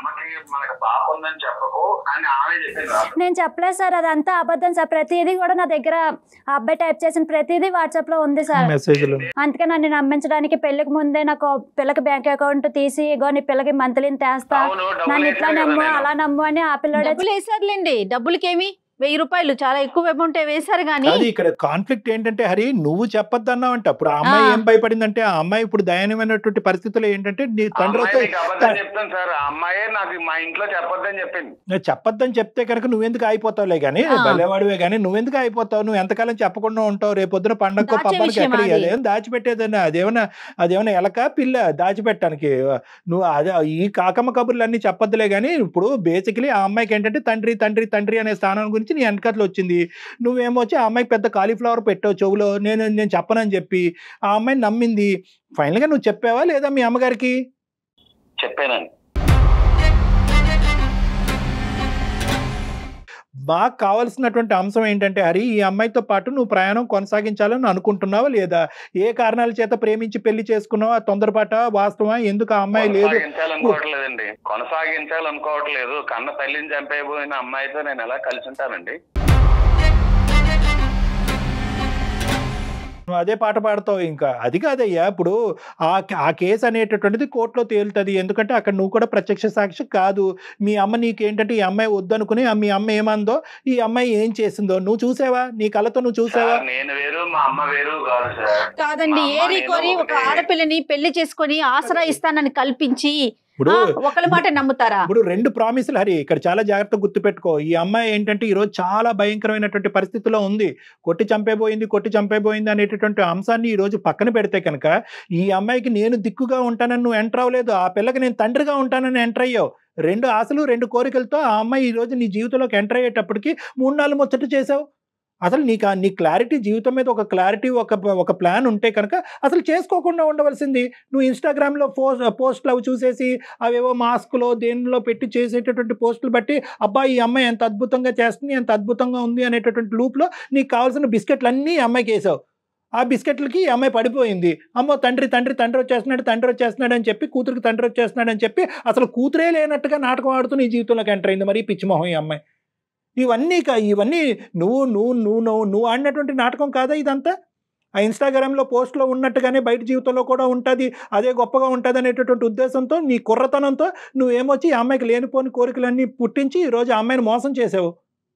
నేను చెప్పలేదు సార్, అదంతా అబద్ధం సార్. ప్రతిదీ కూడా నా దగ్గర ఆ అబ్బాయి టైప్ చేసిన ప్రతిదీ వాట్సాప్ లో ఉంది సార్. అందుకే నన్ను నమ్మించడానికి పెళ్లికి ముందే నాకు పిల్లకి బ్యాంక్ అకౌంట్ తీసి ఇగో నీ పిల్లకి మంత్లీ తెస్తా, నన్ను ఇట్లా నమ్ము అలా నమ్ము అని ఆ పిల్లడు వేసారులేండి. డబ్బులకేమి 1000 రూపాయలు చాలా ఎక్కువ అమౌంట్ వేశారు కానీ అది ఇక్కడ కాన్ఫ్లిక్ట్ ఏంటంటే హరి నువ్వు చెప్పొద్దన్నావు అంటే అప్పుడు ఆ అమ్మాయి ఏం భయపడిందంటే ఆ అమ్మాయి ఇప్పుడు దయనీయమైనటువంటి పరిస్థితుల్లో ఏంటంటే నీ తండ్రి చెప్తాను సార్ ఆ అమ్మాయే నాకు మా ఇంట్లో చెప్పొద్దని చెప్పింది. చెప్పొద్దని చెప్తే కనుక నువ్వెందుకు అయిపోతావులే గానీ భలేవాడివే గానీ నువ్వెందుకు అయిపోతావు, నువ్వు ఎంతకాలం చెప్పకుండా ఉంటావు, రేపొద్దున పండగ పబ్బానికి ఎక్కడ అదేం దాచిపెట్టేదని అదేమన్నా ఎలక పిల్ల దాచిపెట్టడానికి నువ్వు అదే ఈ కాకమ్మ కబుర్లు అన్ని చెప్పొద్దులే గానీ ఇప్పుడు బేసికలీ ఆ అమ్మాయికి ఏంటంటే తండ్రి తండ్రి తండ్రి అనే స్థానం గురించి నీ వెనకట్లు వచ్చింది. నువ్వేమొచ్చి ఆ అమ్మాయికి పెద్ద కాలీఫ్లవర్ పెట్టావు చెవులో, నేను చెప్పనని చెప్పి ఆ అమ్మాయిని నమ్మింది. ఫైనల్ గా నువ్వు చెప్పావా లేదా మీ అమ్మగారికి? చెప్పానండి. బాగా కావాల్సినటువంటి అంశం ఏంటంటే హరి ఈ అమ్మాయితో పాటు నువ్వు ప్రయాణం కొనసాగించాలని అనుకుంటున్నావా లేదా? ఏ కారణాల చేత ప్రేమించి పెళ్లి చేసుకున్నావా? తొందరపాట వాస్తవా? ఎందుకు ఆ అమ్మాయి లేదు? కొనసాగించాలనుకోవట్లేదండి, కొనసాగించాలనుకోవట్లేదు. కన్న తల్లిని చంపైపోయిన అమ్మాయితో నేను ఎలా కలిసి ఉంటానండి? నువ్వు అదే పాట పాడతావు. ఇంకా అది కాదయ్యా, ఇప్పుడు ఆ కేసు అనేటటువంటిది కోర్టులో తేలుతుంది. ఎందుకంటే అక్కడ నువ్వు కూడా ప్రత్యక్ష సాక్షి కాదు. మీ అమ్మ నీకేంటంటే ఈ అమ్మాయి వద్దనుకుని మీ అమ్మ ఏమందో ఈ అమ్మాయి ఏం చేసిందో నువ్వు చూసావా? నీ కళ్ళతో నువ్వు చూసావా? నేను వేరు మా అమ్మ వేరు కాదు సార్. కాదండి, ఏరి కోరి ఒక ఆడపిల్లని పెళ్లి చేసుకొని ఆసరా ఇస్తానని కల్పించి ఇప్పుడు ఒకళ్ళ మాట నమ్ముతారా? ఇప్పుడు 2 ప్రామిసులు హరి ఇక్కడ చాలా జాగ్రత్తగా గుర్తుపెట్టుకో. ఈ అమ్మాయి ఏంటంటే ఈ రోజు చాలా భయంకరమైనటువంటి పరిస్థితిలో ఉంది. కొట్టి చంపేబోయింది అనేటటువంటి అంశాన్ని ఈ రోజు పక్కన పెడితే కనుక ఈ అమ్మాయికి నేను దిక్కుగా ఉంటానని నువ్వు ఎంటర్ అవ్వలేదు, ఆ పిల్లకి నేను తండ్రిగా ఉంటానని ఎంటర్ అయ్యావు. 2 ఆశలు 2 కోరికలతో ఆ అమ్మాయి ఈ రోజు నీ జీవితంలోకి ఎంటర్ అయ్యేటప్పటికి 3-4 ముచ్చట చేసావు. అసలు నీ క్లారిటీ జీవితం మీద ఒక క్లారిటీ ఒక ప్లాన్ ఉంటే కనుక అసలు చేసుకోకుండా ఉండవలసింది. నువ్వు ఇన్స్టాగ్రామ్లో పోస్టులు అవి చూసేసి అవేవో మాస్క్లో దేనిలో పెట్టి చేసేటటువంటి పోస్టులు బట్టి అబ్బా ఈ అమ్మాయి ఎంత అద్భుతంగా చేస్తుంది, ఎంత అద్భుతంగా ఉంది అనేటటువంటి లూప్లో నీకు కావాల్సిన బిస్కెట్లు అన్నీ అమ్మాయికి వేసావు. ఆ బిస్కెట్లకి ఈ అమ్మాయి పడిపోయింది. అమ్మో తండ్రి వచ్చేస్తున్నాడు అని చెప్పి కూతురికి తండ్రి వచ్చేస్తున్నాడు అని చెప్పి అసలు కూతురే లేనట్టుగా నాటకం ఆడుతూ నీ జీవితంలోకి ఎంటర్ అయింది. మరి పిచ్చిమోహం ఈ అమ్మాయి. ఇవన్నీ నువ్వు ఆడినటువంటి నాటకం కాదా ఇదంతా? ఆ ఇన్స్టాగ్రామ్లో పోస్ట్లో ఉన్నట్టుగానే బయట జీవితంలో కూడా ఉంటుంది, అదే గొప్పగా ఉంటుంది అనేటటువంటి ఉద్దేశంతో నీ కుర్రతనంతో నువ్వేమొచ్చి ఈ అమ్మాయికి లేనిపోని కోరికలన్నీ పుట్టించి ఈరోజు ఆ అమ్మాయిని మోసం చేసావు.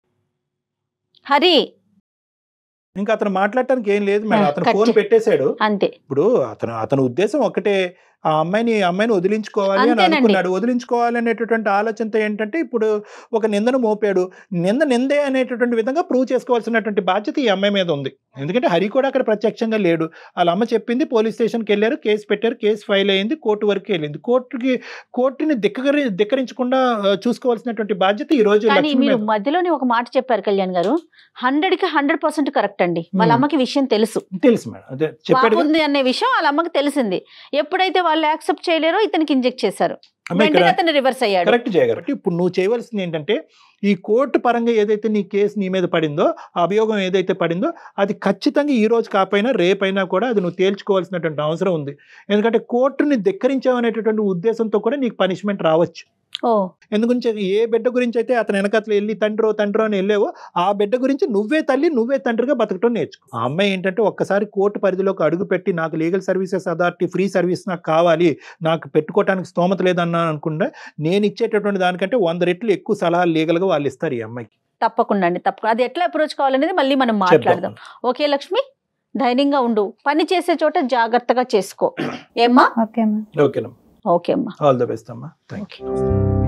హరి ఇంకా అతను మాట్లాడటానికి ఏం లేదు మేడం, అతను ఫోన్ పెట్టేశాడు అంతే. ఇప్పుడు అతను ఉద్దేశం ఒకటే, ఆ అమ్మాయిని వదిలించుకోవాలి అని అనుకున్నాడు. వదిలించుకోవాలి అనేటటువంటి ఆలోచనతో ఏంటంటే ఇప్పుడు ఒక నిందను మోపాడు. నిందే అనేటటువంటి విధంగా ప్రూవ్ చేసుకోవాల్సినటువంటి బాధ్యత ఈ అమ్మాయి మీద ఉంది. ఎందుకంటే హరి కూడా అక్కడ ప్రత్యక్షంగా లేడు. వాళ్ళ అమ్మ చెప్పింది, పోలీస్ స్టేషన్కి వెళ్ళారు, కేసు పెట్టారు, కేసు ఫైల్ అయింది, కోర్టు వరకు వెళ్ళింది. కోర్టుని దిక్కరించకుండా చూసుకోవాల్సినటువంటి బాధ్యత ఈ రోజు. మీరు మధ్యలోనే ఒక మాట చెప్పారు కళ్యాణ్ గారు, 100కి 100% కరెక్ట్ అండి. వాళ్ళ అమ్మకి విషయం తెలుసు మేడం, అదే చెప్పాడు అనే విషయం వాళ్ళ అమ్మకి తెలిసింది. ఎప్పుడైతే వాళ్ళు యాక్సెప్ట్ చేయలేరో ఇతనికి ఇంజెక్ట్ చేశారు, అతను రివర్స్ అయ్యాడు. కరెక్ట్ చేయగలరు. ఇప్పుడు నువ్వు చేయవలసింది ఏంటంటే ఈ కోర్టు పరంగా ఏదైతే నీ కేసు నీ మీద పడిందో, ఆ అభియోగం ఏదైతే పడిందో అది ఖచ్చితంగా ఈ రోజు కాకపోయినా రేపైనా కూడా అది నువ్వు తేల్చుకోవాల్సినటువంటి అవసరం ఉంది. ఎందుకంటే కోర్టుని ధిక్కరించావనేటటువంటి ఉద్దేశంతో కూడా నీకు పనిష్మెంట్ రావచ్చు. ఎందుగురించి ఏ బిడ్డ గురించి అయితే అతను వెనకట్లు వెళ్ళి తండ్రో అని వెళ్ళావో ఆ బిడ్డ గురించి నువ్వే తల్లి నువ్వే తండ్రిగా బతకటం నేర్చుకో. ఆ అమ్మాయి ఏంటంటే ఒక్కసారి కోర్టు పరిధిలోకి అడుగు పెట్టి నాకు legal services authority free service నాకు కావాలి, నాకు పెట్టుకోవడానికి స్తోమత లేదన్నా అనుకుంటే నేను ఇచ్చేటటువంటి దానికంటే 100 రెట్లు ఎక్కువ సలహాలు లీగల్గా వాళ్ళు ఇస్తారు ఈ అమ్మాయికి. తప్పకుండా అండి, తప్పకుండా. అది ఎట్లా అప్రోచ్ కావాలనేది మళ్ళీ మనం మాట్లాడదాం. ఓకే లక్ష్మి, ధైర్యంగా ఉండు, పని చేసే చోట జాగ్రత్తగా చేసుకో. ఏమ్మా? ఓకేనమ్మా. ఓకే అమ్మా, ఆల్ ది బెస్ట్ అమ్మా. థాంక్యూ.